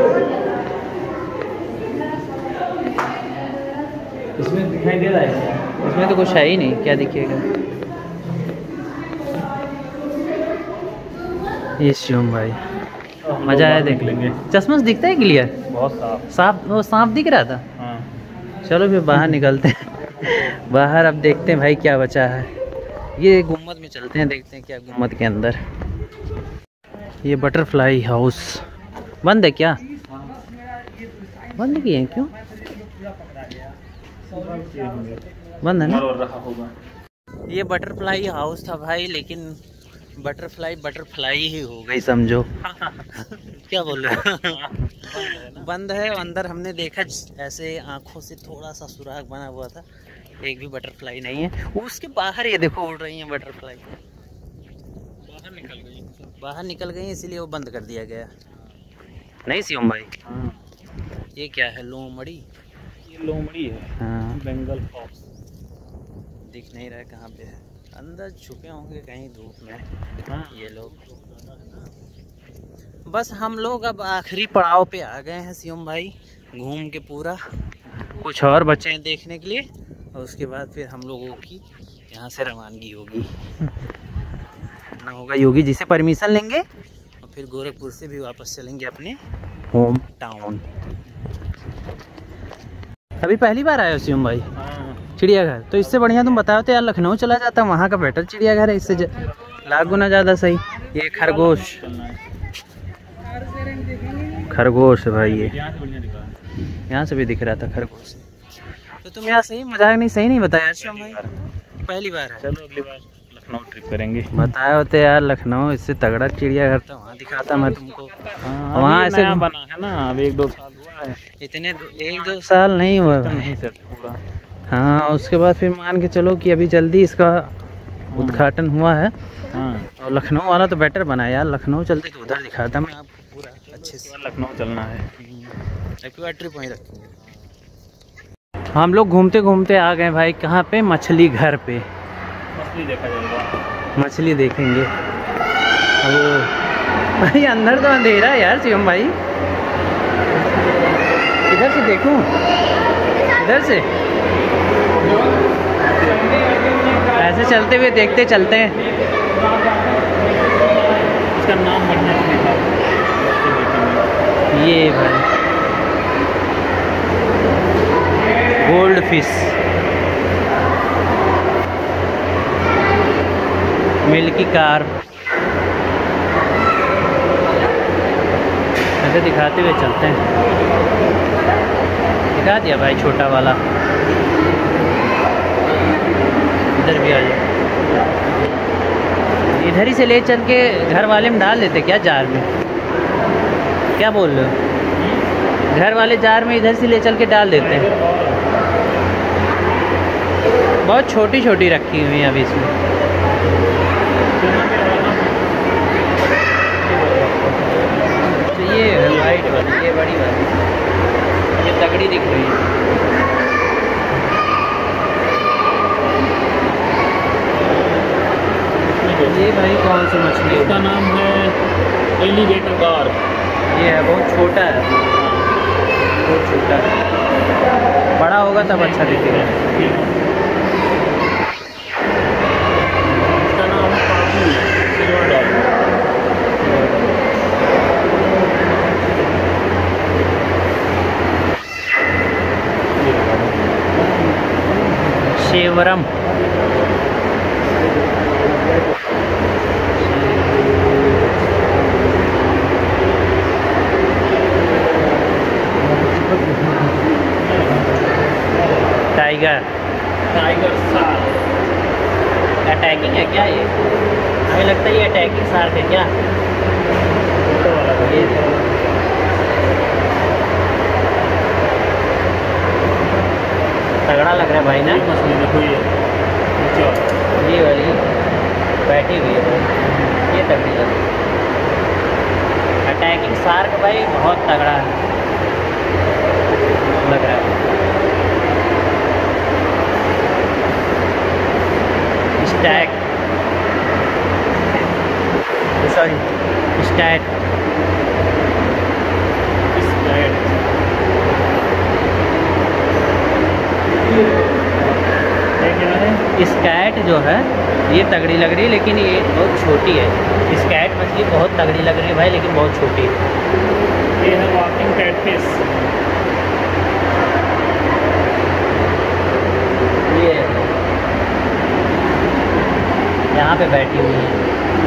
इसमें दिखाई दे रहा है? इसमें तो कुछ है ही नहीं, क्या दिखेगा। ये शिवम भाई मजा आया देख लेंगे। चश्मा से दिखता है क्लियर, बहुत साफ साफ, वो सांप दिख रहा था। हाँ। चलो फिर बाहर निकलते हैं। बाहर अब देखते हैं भाई क्या बचा है। ये गुम्मद में चलते हैं, देखते हैं क्या गुम्मद के अंदर। ये बटरफ्लाई हाउस बंद है क्या? बंद किए हैं क्यों? बंद है ना? रहा होगा। ये बटरफ्लाई हाउस था भाई, लेकिन बटरफ्लाई बटरफ्लाई ही हो गई समझो। क्या बोल रहे हो? बंद है। अंदर हमने देखा ऐसे आंखों से थोड़ा सा सुराग बना हुआ था, एक भी बटरफ्लाई नहीं है। उसके बाहर ये देखो उड़ रही हैं बटरफ्लाई, बाहर निकल गई बाहर निकल गई इसीलिए वो बंद कर दिया गया। नहीं शिवम भाई? हाँ। ये क्या है? लोमड़ी? ये लोमड़ी है। हाँ। बंगाल फॉक्स। दिख नहीं रहा है कहाँ पे है, अंदर छुपे होंगे कहीं धूप में। हाँ। ये लोग बस हम लोग अब आखिरी पड़ाव पे आ गए हैं शिवम भाई, घूम के पूरा। कुछ और बचे हैं देखने के लिए और उसके बाद फिर हम लोगों की यहाँ से रवानगी होगी। ना होगा योगी जी से परमिशन लेंगे और फिर गोरखपुर से भी वापस चलेंगे अपने होम टाउन। अभी पहली बार आए हो शिवम भाई चिड़ियाघर? तो इससे बढ़िया तुम बताओ तो यार लखनऊ चला जाता, वहाँ का बेटर चिड़ियाघर है, इससे लाख गुना ज़्यादा सही। ये खरगोश, खरगोश है भाई, ये यहाँ से भी दिख रहा था खरगोश। तो तुम यहाँ सही मजाक नहीं, सही नहीं बताया शिवम भाई? पहली बार है। चलो अगली बार लखनऊ ट्रिप करेंगे। बताया होते यार, लखनऊ इससे तगड़ा चिड़ियाघर था, वहाँ दिखाता मैं तुमको। हाँ, वहाँ ऐसे नया बना है ना, अब एक दो साल हुआ है। इतने एक दो साल नहीं हुआ नहीं सर पूरा। हाँ, उसके बाद फिर मान के चलो कि अभी जल्दी इसका उद्घाटन हुआ है। हाँ। और लखनऊ वाला तो बेटर बना यार, लखनऊ चलते तो उधर दिखाता मैं आपको पूरा अच्छे से। लखनऊ चलना है, एक बार ट्रिप वहीं रखेंगे। हम लोग घूमते घूमते आ गए भाई कहाँ पे? मछली घर पे। मछली देखा जाएगा, मछली देखेंगे। ओ भाई अंदर तो अंधेरा है यार शिवम भाई, इधर से देखूं? इधर से ऐसे चलते हुए देखते चलते हैं। इसका नाम बढ़िया है। ये भाई गोल्ड फिश, मिल्की कार, ऐसे दिखाते हुए चलते हैं। दिखा दिया भाई छोटा वाला, इधर भी आ जाओ। इधर ही से ले चल के घर वाले में डाल देते क्या जार में? क्या बोल रहे हो? घर वाले जार में इधर से ले चल के डाल देते हैं। बहुत छोटी छोटी रखी हुई हैं अभी इसमें। तो ये है वाइट वाली, ये बड़ी वाली, ये तगड़ी दिख रही है। ये भाई कौन सी मछली है? इसका नाम है एलिगेटर गार। ये है बहुत छोटा है, बहुत छोटा है। बड़ा होगा तब अच्छा दिखेगा। इसका नाम है पापू, सिल्वर डॉग। शेवरम, टाइगर, टाइगर शार्क। अटैकिंग है क्या ये? हमें लगता है ये अटैकिंग शार्क है क्या? ये तगड़ा लग रहा है भाई ना। मछली देखो ये, ये वाली तगड़ा है लग रहा है। स्टैक सॉरी स्टैट स्कैट जो है ये तगड़ी लग रही है, लेकिन ये बहुत छोटी है। स्कैट मछली बहुत तगड़ी लग रही है भाई, लेकिन बहुत छोटी है। ये है वॉकिंग कैटफिश। ये यहाँ पे बैठी हुई है,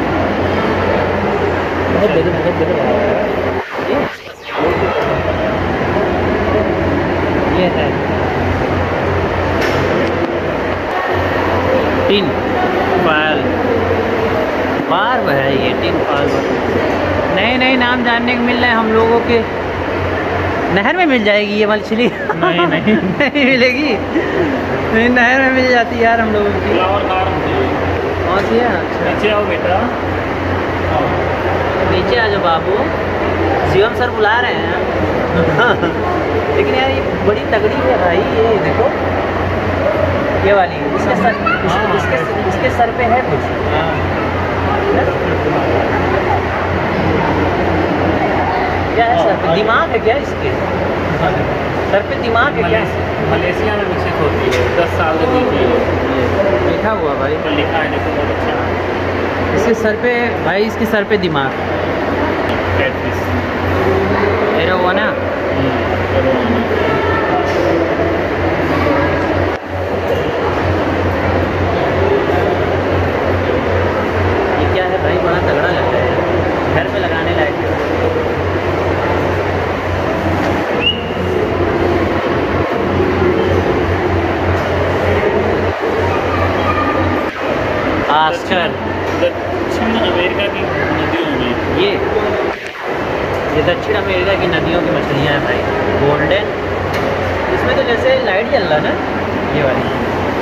बहुत बड़े बहुत बड़े ये ये है टिन पाल बार्ब है, ये टिन पाल। नए नए नाम जानने को मिल रहे हैं हम लोगों के। नहर में मिल जाएगी ये मछली? नहीं नहीं नहीं मिलेगी, नहीं नहर में मिल जाती है यार हम लोगों की। फ्लावर फार्म कौन सी है? नीचे आओ बेटा, नीचे आ जाओ बाबू, शिवम सर बुला रहे हैं। लेकिन यार ये बड़ी तगड़ी है भाई, ये देखो ये वाली इसके सर इसके, इसके, इसके सर पे है कुछ। क्या है सर पे? दिमाग है क्या इसके सर पे? दिमाग है क्या? मलेशिया में विकसित होती है, दस साल से जीती है। लिखा हुआ भाई, तो लिखा है देखो, बहुत अच्छा है। इसके सर पे भाई, इसके सर पे दिमाग। कैटफिश मेरा हुआ ना। ये क्या है भाई? बड़ा तगड़ा लग रहा है, घर पे लगाने लायक है। आस्कर दक्षिण अमेरिका की नदियों में ये ये दक्षिण अमेरिका की नदियों की मछलियाँ हैं भाई, गोल्डन। इसमें तो जैसे लाइट जल रहा है ना, ये वाली।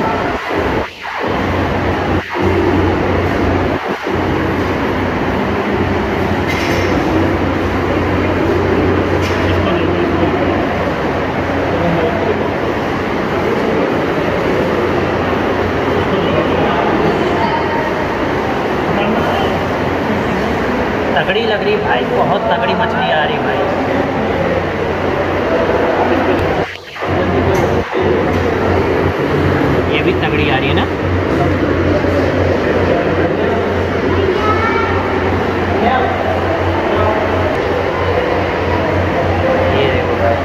तगड़ी लग रही भाई, बहुत तगड़ी मछली आ रही भाई। ये भी तगड़ी आ रही है ना। ये देखो भाई,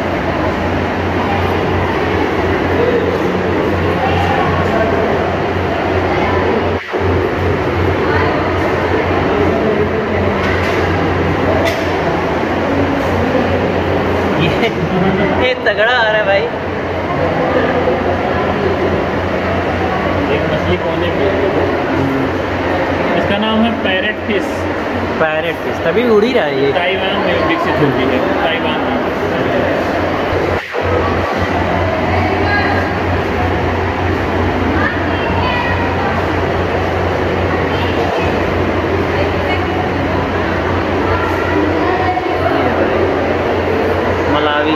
ये तगड़ा आ रहा है भाई। एक मछली कोने पे, इसका नाम है पैरेट फिश। पैरेट फिश तभी उड़ ही रहा है ये। ताइवान में विकसित होती है, ताइवान में। मलावी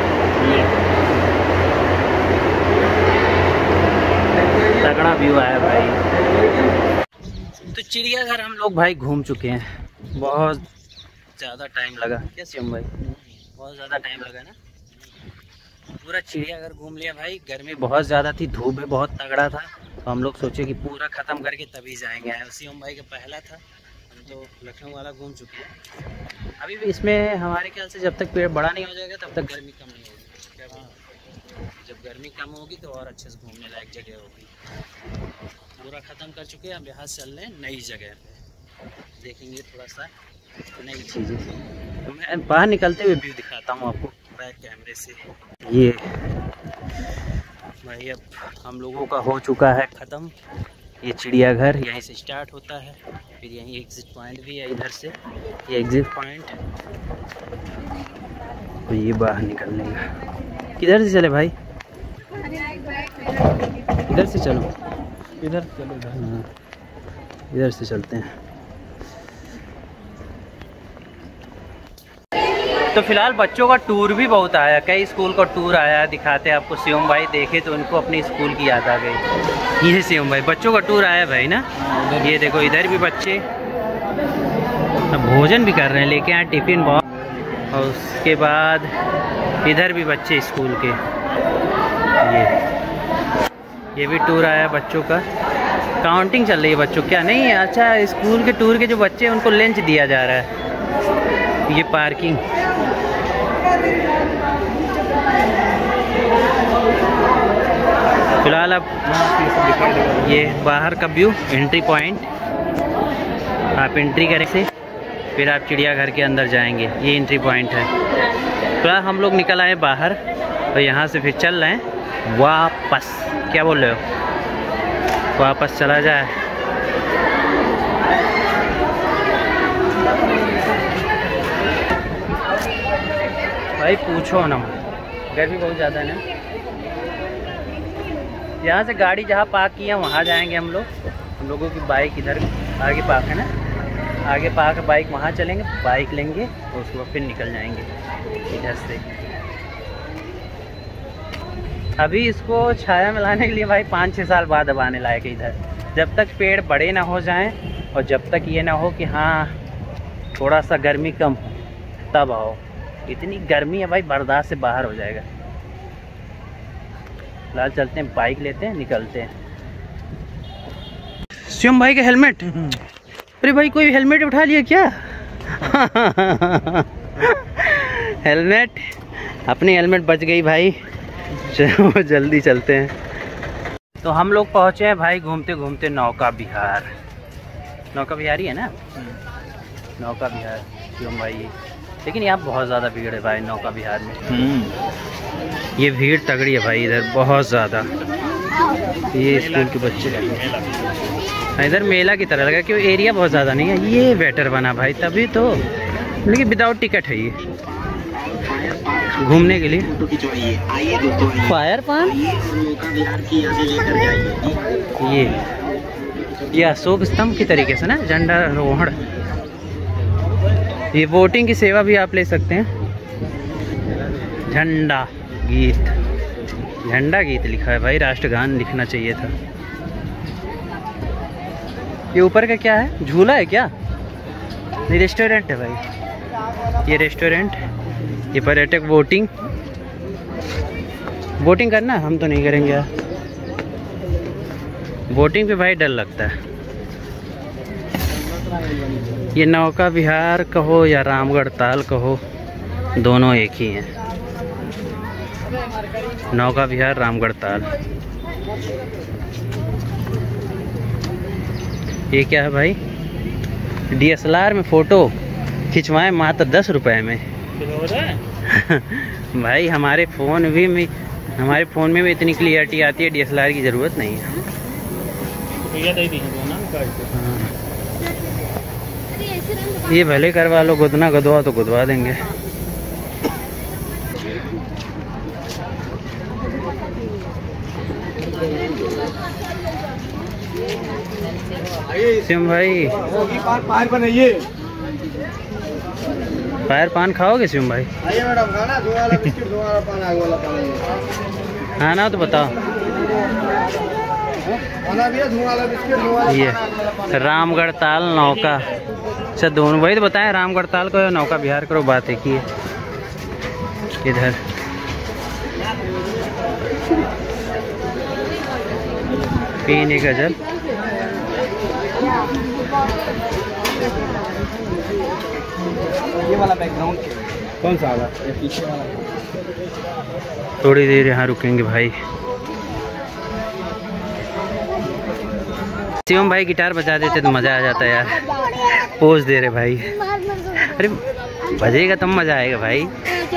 तगड़ा व्यू आया भाई। तो चिड़ियाघर हम लोग भाई घूम चुके हैं, बहुत ज़्यादा टाइम लगा। क्या शिवम भाई? बहुत ज़्यादा टाइम लगा ना। पूरा चिड़ियाघर घूम लिया भाई। गर्मी बहुत ज़्यादा थी, धूप भी बहुत तगड़ा था, तो हम लोग सोचे कि पूरा ख़त्म करके तभी जाएंगे। शिवम भाई का पहला था, हम तो लखनऊ वाला घूम चुके हैं। अभी भी इसमें हमारे ख्याल से जब तक पेड़ बड़ा नहीं हो जाएगा तब तक गर्मी कम नहीं होगी। जब गर्मी कम होगी तो और अच्छे से घूमने लायक जगह होगी। पूरा ख़त्म कर चुके हैं, अब यहाँ से चल रहे हैं नई जगह पे, देखेंगे थोड़ा सा नई चीज़ें। तो मैं बाहर निकलते हुए व्यू दिखाता हूँ आपको बैक कैमरे से। ये भाई अब हम लोगों का हो चुका है ख़त्म ये चिड़ियाघर। यहीं से स्टार्ट होता है, फिर यहीं एग्ज़िट पॉइंट भी है, इधर से ये एग्ज़िट पॉइंट। तो ये बाहर निकलने का किधर से चले भाई? इधर से चलो, इधर चलो, हाँ इधर से चलते हैं। तो फिलहाल बच्चों का टूर भी बहुत आया, कई स्कूल का टूर आया, दिखाते हैं आपको। शिवम भाई देखे तो उनको अपनी स्कूल की याद आ गई। ये शिवम भाई बच्चों का टूर आया भाई ना। ये देखो इधर भी बच्चे भोजन भी कर रहे हैं, लेके आए टिफिन बॉक्स। और उसके बाद इधर भी बच्चे स्कूल के, ये ये भी टूर आया बच्चों का। काउंटिंग चल रही है बच्चों, क्या नहीं। अच्छा, स्कूल के टूर के जो बच्चे हैं उनको लंच दिया जा रहा है। ये पार्किंग, फिलहाल अब ये बाहर का व्यू, एंट्री पॉइंट। आप एंट्री करें से फिर आप चिड़ियाघर के अंदर जाएंगे। ये एंट्री पॉइंट है। फिलहाल हम लोग निकल आए बाहर और यहाँ से फिर चल रहे हैं वापस। क्या बोल रहे हो? वापस चला जाए। भाई पूछो ना, गर्मी बहुत ज़्यादा है ना। यहाँ से गाड़ी जहाँ पार्क किया वहाँ जाएंगे हम लोग। हम लोगों की बाइक इधर आगे पार्क है ना, आगे पार्क बाइक, वहाँ चलेंगे, बाइक लेंगे और उसके बाद फिर निकल जाएंगे इधर से। अभी इसको छाया में लाने के लिए भाई पाँच छः साल बाद अब आने लायक इधर। जब तक पेड़ बड़े ना हो जाएं और जब तक ये ना हो कि हाँ थोड़ा सा गर्मी कम हो, तब आओ। इतनी गर्मी है भाई, बर्दाश्त से बाहर हो जाएगा। फिलहाल चलते हैं, बाइक लेते हैं, निकलते हैं। शिवम भाई का हेलमेट, अरे भाई कोई हेलमेट उठा लिया क्या? हेलमेट, अपनी हेलमेट बच गई भाई। चलो जल्दी चलते हैं। तो हम लोग पहुँचे हैं भाई घूमते घूमते नौका विहार। नौका विहार ही है ना, नौका विहार शिवम भाई। लेकिन यहाँ बहुत ज़्यादा भीड़ है भाई नौका विहार में। ये भीड़ तगड़ी है भाई इधर, बहुत ज़्यादा। ये स्कूल के बच्चे, इधर मेला की तरह लगा, क्यों एरिया बहुत ज़्यादा नहीं है। ये वेटर बना भाई तभी तो, लेकिन विदाउट टिकट है ये घूमने के लिए। फायर पान, ये ये अशोक स्तंभ की तरीके से ना, झंडा रोहण। ये वोटिंग की सेवा भी आप ले सकते हैं। झंडा गीत, झंडा गीत लिखा है भाई, राष्ट्रगान लिखना चाहिए था। ये ऊपर का क्या है, झूला है क्या? ये रेस्टोरेंट है भाई, ये रेस्टोरेंट। ये पर्यटक वोटिंग, वोटिंग करना, हम तो नहीं करेंगे यार वोटिंग पे भाई, डर लगता है। ये नौका विहार कहो या रामगढ़ ताल कहो, दोनों एक ही हैं। नौका विहार, रामगढ़ ताल। ये क्या है भाई? डी एस एल आर में फ़ोटो खिंचवाएं मात्र दस रुपए में। भाई हमारे फ़ोन भी में हमारे फ़ोन में भी इतनी क्लियरिटी आती है, डी एस एल आर की ज़रूरत नहीं है। हाँ। ये भले करवा लो, गुदना गुदवा तो गुदवा देंगे। शिवम भाई फायर पान है, फायर पान खाओगे शिवम भाई? आइए मैडम, खाना दो वाला बिस्किट, दो वाला पान, आगे वाला पान। खाना तो बताओ। खाना भी है, दो वाला बिस्किट, दो वाला ये रामगढ़ ताल नौका, अच्छा दोनों भाई तो बताएं, रामगढ़ ताल को या नौका विहार करो, बात एक ही है। इधर पीने का जल, ये वाला बैकग्राउंड कौन सा वाला? ये पीछे वाला। थोड़ी देर यहाँ रुकेंगे भाई। शिवम भाई गिटार बजा देते तो मज़ा आ जाता यार। पोज दे रहे भाई, अरे बजेगा तब मज़ा आएगा भाई।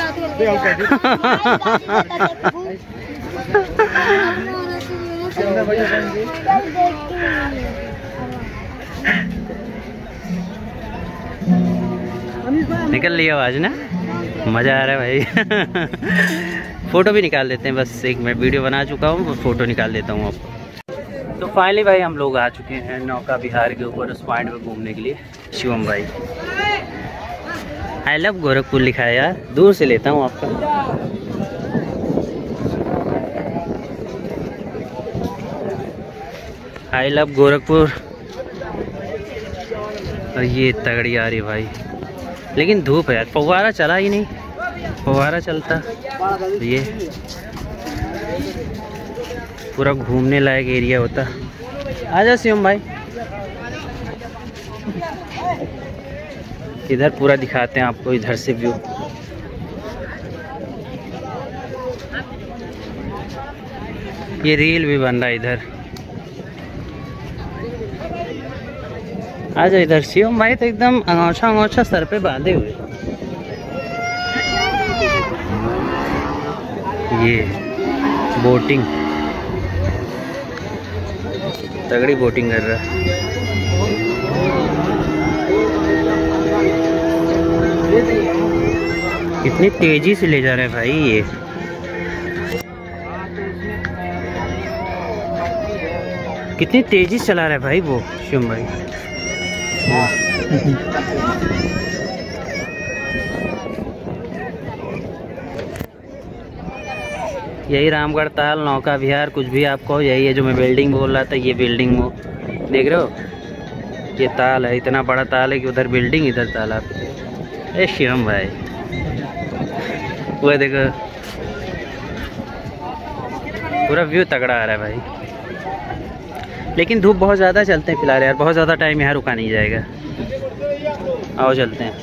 निकल लिया आवाज ना, मज़ा आ रहा है भाई। फ़ोटो भी निकाल देते हैं, बस एक मैं वीडियो बना चुका हूँ, फ़ोटो निकाल देता हूँ आपको। तो फाइनली भाई हम लोग आ चुके हैं नौका विहार के ऊपर, उस पॉइंट पर घूमने के लिए। शिवम भाई आई लव गोरखपुर लिखा है यार, दूर से लेता हूँ आपका। I love Gorakhpur. और ये तगड़ी आ रही भाई, लेकिन धूप है यार, फव्वारा चला ही नहीं, फव्वारा चलता ये पूरा घूमने लायक एरिया होता। आजा शिवम भाई, इधर पूरा दिखाते हैं आपको, इधर से व्यू। ये रील भी बन रहा है इधर। आजा इधर। शिवम भाई तो एकदम अंगोछा अंगोछा सर पे बांधे हुए। ये बोटिंग, तगड़ी बोटिंग कर रहा है। कितनी तेजी से ले जा रहे हैं भाई ये। कितनी तेजी से चला रहा है भाई वो शिवम भाई। यही रामगढ़ ताल नौका विहार, कुछ भी आप कहो, यही है जो मैं बिल्डिंग बोल रहा था। ये बिल्डिंग वो देख रहे हो, ये ताल है, इतना बड़ा ताल है कि उधर बिल्डिंग इधर तालाब। ए शिवम भाई वो देखो, पूरा व्यू तगड़ा आ रहा है भाई। लेकिन धूप बहुत ज़्यादा चलते हैं फिलहाल यार, बहुत ज़्यादा टाइम यहाँ रुका नहीं जाएगा। आओ चलते हैं।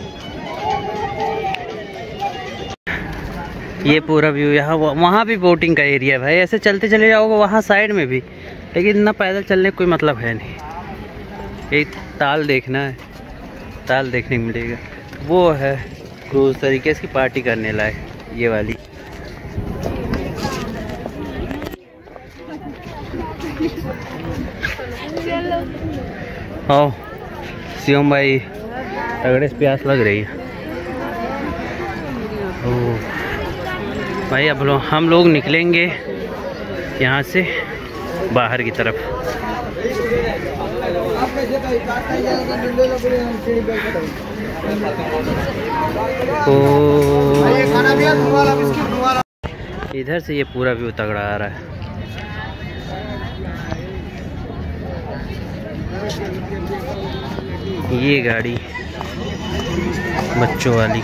ये पूरा व्यू यहाँ, वहाँ भी बोटिंग का एरिया है भाई। ऐसे चलते चले जाओगे वहाँ साइड में भी, लेकिन इतना पैदल चलने का कोई मतलब है नहीं। एक ताल देखना है, ताल देखने को मिलेगा। वो है क्रूज तरीके से पार्टी करने लायक, ये वाली। आओ शिवम भाई, तगड़े से प्यास लग रही है। ओह भाई, अब लो, हम लोग निकलेंगे यहाँ से बाहर की तरफ। ओ इधर से ये पूरा व्यू तगड़ा आ रहा है। ये गाड़ी बच्चों वाली।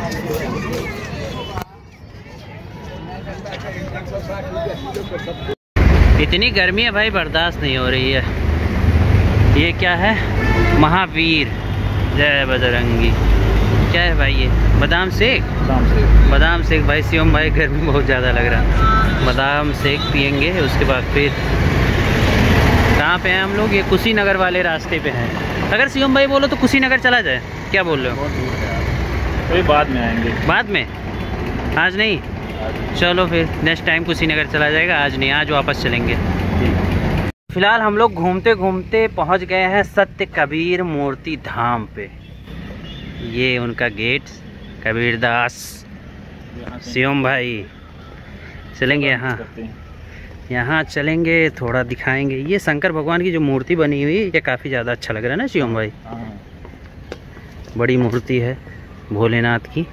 इतनी गर्मी है भाई, बर्दाश्त नहीं हो रही है। ये क्या है? महावीर जय बजरंगी। क्या है भाई ये? बादाम शेक। बादाम शेक बादाम शेक भाई। शिवम भाई गर्मी बहुत ज़्यादा लग रहा है, बादाम शेक पियेंगे। उसके बाद फिर कहाँ पे हैं हम लोग? ये कुशीनगर वाले रास्ते पे हैं। अगर शिवम भाई बोलो तो कुशीनगर चला जाए, क्या बोल रहे हो? कोई बाद में आएंगे। बाद में? आज नहीं? चलो फिर नेक्स्ट टाइम कुशीनगर चला जाएगा, आज नहीं, आज वापस चलेंगे। फिलहाल हम लोग घूमते घूमते पहुंच गए हैं सत्य कबीर मूर्ति धाम पे। ये उनका गेट, कबीरदास। शिवम भाई चलेंगे यहाँ, यहाँ चलेंगे, थोड़ा दिखाएंगे। ये शंकर भगवान की जो मूर्ति बनी हुई, ये काफ़ी ज़्यादा अच्छा लग रहा है ना शिवम भाई? बड़ी मूर्ति है भोलेनाथ की,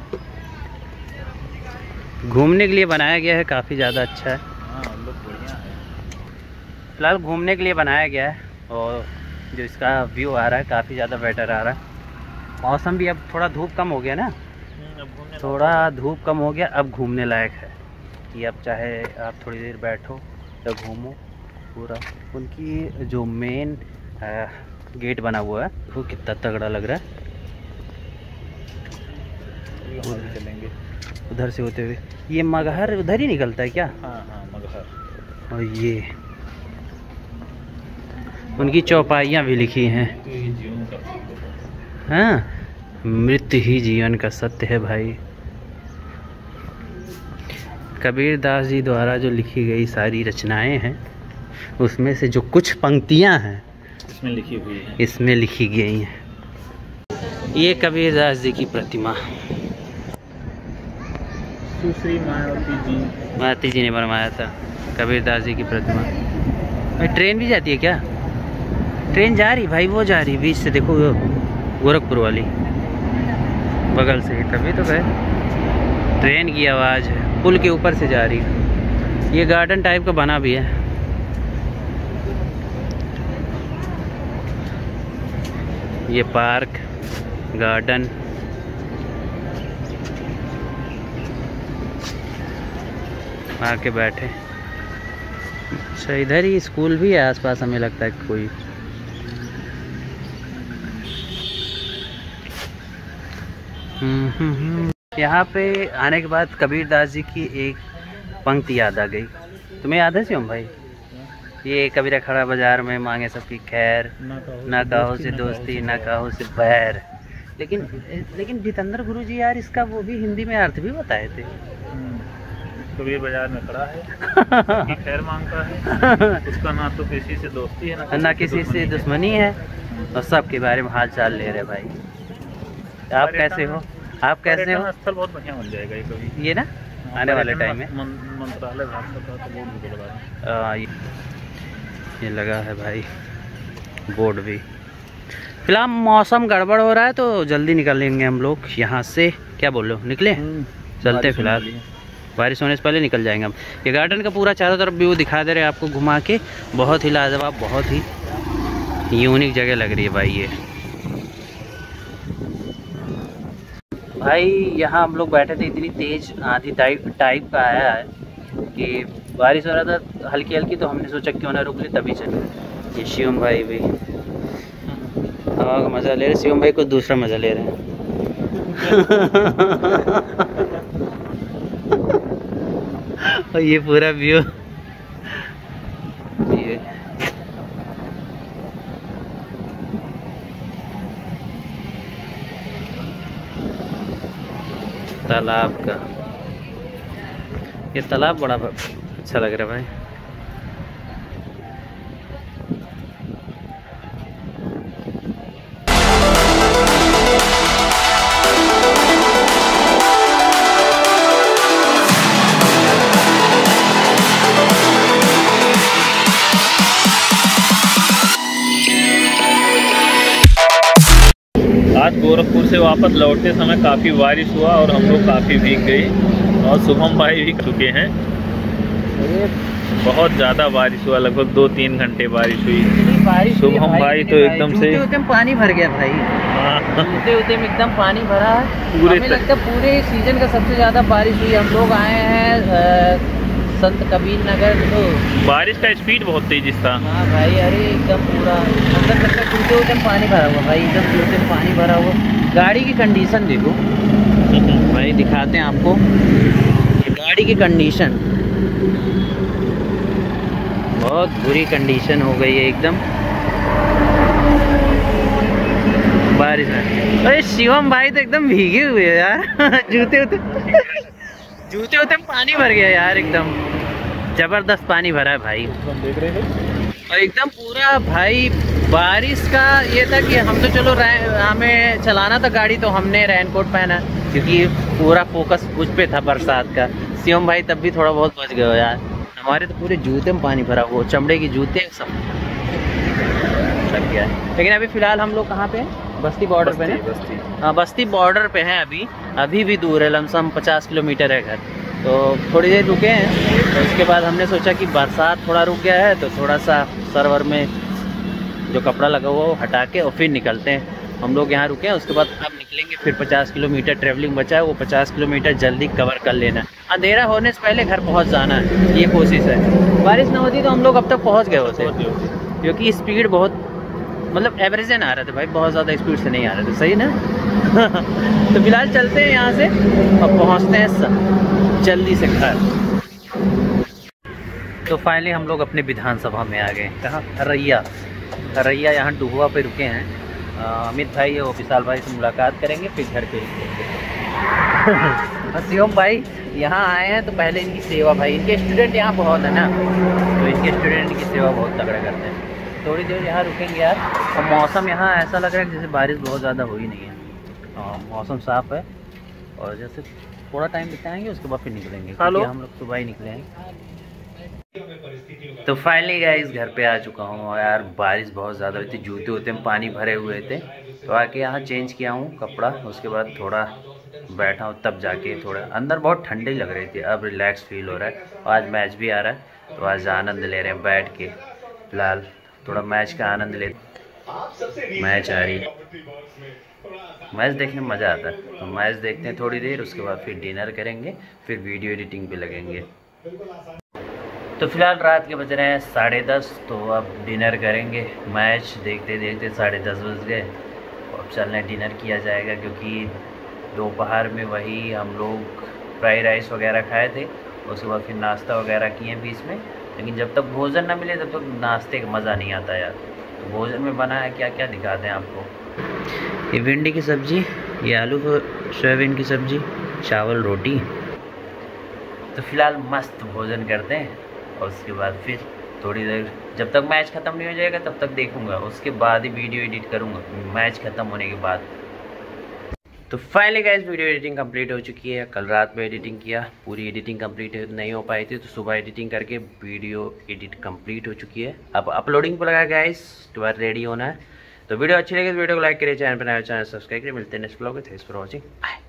घूमने के लिए बनाया गया है, काफ़ी ज़्यादा अच्छा है। फिलहाल घूमने के लिए बनाया गया है, और जो इसका व्यू आ रहा है काफ़ी ज़्यादा बेटर आ रहा है। मौसम भी अब थोड़ा धूप कम हो गया ना, थोड़ा धूप कम हो गया, अब घूमने लायक है कि अब चाहे आप थोड़ी देर बैठो या घूमो पूरा। उनकी जो मेन गेट बना हुआ है वो कितना तगड़ा लग रहा है। चलेंगे उधर से होते हुए, ये मगहर उधर ही निकलता है क्या? हाँ हाँ मगहर। और ये उनकी चौपाइयाँ भी लिखी हैं। हाँ, मृत्यु ही जीवन का सत्य है भाई। कबीरदास जी द्वारा जो लिखी गई सारी रचनाएं हैं, उसमें से जो कुछ पंक्तियां हैं इसमें लिखी हुई है, इसमें लिखी गई हैं। ये कबीरदास जी की प्रतिमा सुश्री मायावती जी मायावती जी ने बनवाया था, कबीरदास जी की प्रतिमा। भाई ट्रेन भी जाती है क्या? ट्रेन जा रही भाई, वो जा रही बीच से, देखो वो गोरखपुर वाली बगल से ही, तभी तो गए। ट्रेन की आवाज़ है, पुल के ऊपर से जा रही है। ये गार्डन टाइप का बना भी है। ये पार्क गार्डन, आके बैठे। अच्छा, इधर ही स्कूल भी है आसपास, हमें लगता है कोई। यहाँ पे आने के बाद कबीरदास जी की एक पंक्ति याद आ गई। तुम्हें याद है शिवम भाई? ये कबीरा खड़ा बाजार में मांगे सबकी खैर, ना कहो से दोस्ती ना कहो से बैर। लेकिन लेकिन जितेंद्र गुरु जी यार इसका वो भी हिंदी में अर्थ भी बताए थे। कबीर बाजार में खड़ा है, खैर मांगता है, उसका ना तो किसी से दोस्ती है ना, ना किसी से दुश्मनी है, और सबके बारे में हाल चाल ले रहे भाई। आप कैसे हो? आप कैसे हो? स्थल बहुत बढ़िया बन जाएगा ये कभी, ये ना आने वाले टाइम में मंत्रालय लगा, ये लगा है भाई बोर्ड भी। फिलहाल मौसम गड़बड़ हो रहा है तो जल्दी निकल लेंगे हम लोग यहाँ से। क्या बोल रहे हो, निकले? चलते फिलहाल, बारिश होने से पहले निकल जाएंगे हम। ये गार्डन का पूरा चारों तरफ व्यू दिखा दे रहे हैं आपको घुमा के। बहुत ही लाजवाब, बहुत ही यूनिक जगह लग रही है भाई ये। भाई यहाँ हम लोग बैठे थे, इतनी तेज आंधी टाइप टाइप का आया है कि बारिश हो रहा था हल्की हल्की, तो हमने सोचा क्यों ना रुक ले, तभी चले। ये शिवम भाई भी हवा का मज़ा ले रहे। शिवम भाई कुछ दूसरा मज़ा ले रहे हैं। और ये पूरा व्यू, ये तालाब का, ये तालाब बड़ा अच्छा लग रहा है भाई। आज गोरखपुर से वापस लौटते समय काफ़ी बारिश हुआ और हम लोग काफ़ी भीग गए, और शुभम भाई भी चुके हैं। बहुत ज़्यादा बारिश हुआ, लगभग दो तीन घंटे बारिश हुई। बारिश शुभम भाई तो एकदम से जूते पानी भर गया भाई। जूते उते में एकदम पानी भरा है। पूरे हमें लगता है पूरे सीजन का सबसे ज़्यादा बारिश हुई। हम लोग आए हैं संत कबीर नगर, तो बारिश का स्पीड बहुत तेज था। हाँ भाई, अरे एकदम पूरा अंदर तक जूते उते में पानी भरा हुआ भाई, एकदम जूते में पानी भरा हुआ। गाड़ी की कंडीशन देखो भाई, दिखाते हैं आपको गाड़ी की कंडीशन। बहुत बुरी कंडीशन हो गई है एकदम बारिश में। अरे शिवम भाई तो एकदम भीगे हुए हैं यार। जूते उते जूते उते में पानी भर गया यार, एकदम जबरदस्त पानी भरा है भाई। देख रहे थे और एकदम पूरा भाई बारिश का ये था कि हम तो चलो हमें चलाना था गाड़ी, तो हमने रेनकोट पहना क्योंकि पूरा फोकस उस पे था बरसात का। शिवम भाई तब भी थोड़ा बहुत बच गए हो यार। हमारे तो पूरे जूते में पानी भरा, वो चमड़े की जूते सब सब गया है। लेकिन अभी फिलहाल हम लोग कहाँ पे हैं? बस्ती बॉर्डर पे हैं। बस्ती हाँ, बस्ती बॉर्डर पे हैं अभी। अभी भी दूर है, लमसम पचास किलोमीटर है घर। तो थोड़ी देर रुके हैं, तो उसके बाद हमने सोचा कि बरसात थोड़ा रुक गया है तो थोड़ा सा सर्वर में जो कपड़ा लगा हुआ वो हटा के और फिर निकलते हैं। हम लोग यहाँ रुके हैं, उसके बाद अब निकलेंगे। फिर पचास किलोमीटर ट्रैवलिंग बचा है, वो पचास किलोमीटर जल्दी कवर कर लेना है। अंधेरा होने से पहले घर पहुँच जाना है, ये कोशिश है। बारिश ना होती तो हम लोग अब तक पहुँच गए होते, क्योंकि स्पीड बहुत मतलब एवरेज आ रहे थे भाई, बहुत ज़्यादा स्पीड से नहीं आ रहे थे। सही ना? तो फिलहाल चलते हैं यहाँ से और पहुँचते हैं जल्दी से घर। तो फाइनली हम लोग अपने विधानसभा में आ गए। कहाँ? हरैया। हरैया यहाँ डुहुआ पे रुके हैं। अमित भाई और विशाल भाई से मुलाकात करेंगे, फिर घर पे निकलेंगे। शिवम भाई यहाँ आए हैं तो पहले इनकी सेवा भाई, इनके स्टूडेंट यहाँ बहुत है ना, तो इनके स्टूडेंट की सेवा बहुत तगड़ा करते हैं। थोड़ी देर यहाँ रुकेंगे यार। और मौसम यहाँ ऐसा लग रहा है जैसे बारिश बहुत ज़्यादा हो ही नहीं है। और मौसम साफ़ है, और जैसे थोड़ा टाइम बिताएंगे उसके बाद फिर निकलेंगे, क्योंकि हम लोग सुबह ही निकले हैं। तो फाइनली गाइस घर पे आ चुका हूँ, और यार बारिश बहुत ज़्यादा हुई थी, जूते वूते में पानी भरे हुए थे, तो आके यहाँ चेंज किया हूँ कपड़ा। उसके बाद थोड़ा बैठा हूँ तब जाके थोड़ा, अंदर बहुत ठंडी लग रही थी, अब रिलैक्स फील हो रहा है। आज मैच भी आ रहा है तो आज आनंद ले रहे हैं बैठ के, फिलहाल थोड़ा मैच का आनंद ले। मैच आ रही है, मैच देखने में मज़ा आता है, तो मैच देखते हैं थोड़ी देर, उसके बाद फिर डिनर करेंगे, फिर वीडियो एडिटिंग पे लगेंगे। तो फिलहाल रात के बज रहे हैं साढ़े दस, तो अब डिनर करेंगे। मैच देखते देखते साढ़े दस बज गए, अब चलने डिनर किया जाएगा, क्योंकि दोपहर में वही हम लोग फ्राई राइस वगैरह खाए थे, उसके बाद फिर नाश्ता वगैरह किए बीच में। लेकिन जब तक भोजन ना मिले तब तक नाश्ते का मज़ा नहीं आता यार। तो भोजन में बना है क्या क्या दिखाते हैं आपको। ये भिंडी की सब्ज़ी, ये आलू सोयाबीन की सब्ज़ी, चावल रोटी। तो फिलहाल मस्त भोजन करते हैं और उसके बाद फिर थोड़ी देर, जब तक मैच ख़त्म नहीं हो जाएगा तब तक देखूंगा, उसके बाद ही वीडियो एडिट करूंगा मैच ख़त्म होने के बाद। तो finally guys video editing complete हो चुकी है। कल रात में एडिटिंग किया, पूरी एडिटिंग कंप्लीट नहीं हो पाई थी, तो सुबह एडिटिंग करके वीडियो एडिट कंप्लीट हो चुकी है। अब अपलोडिंग पर लगा गाइस, तुम्हारा रेडी होना है। तो वीडियो अच्छी लगी तो वीडियो को लाइक करिए, चैनल पर नया चैनल सब्सक्राइब करिए। मिलते हैं नेक्स्ट ब्लॉग में। Thanks for watching.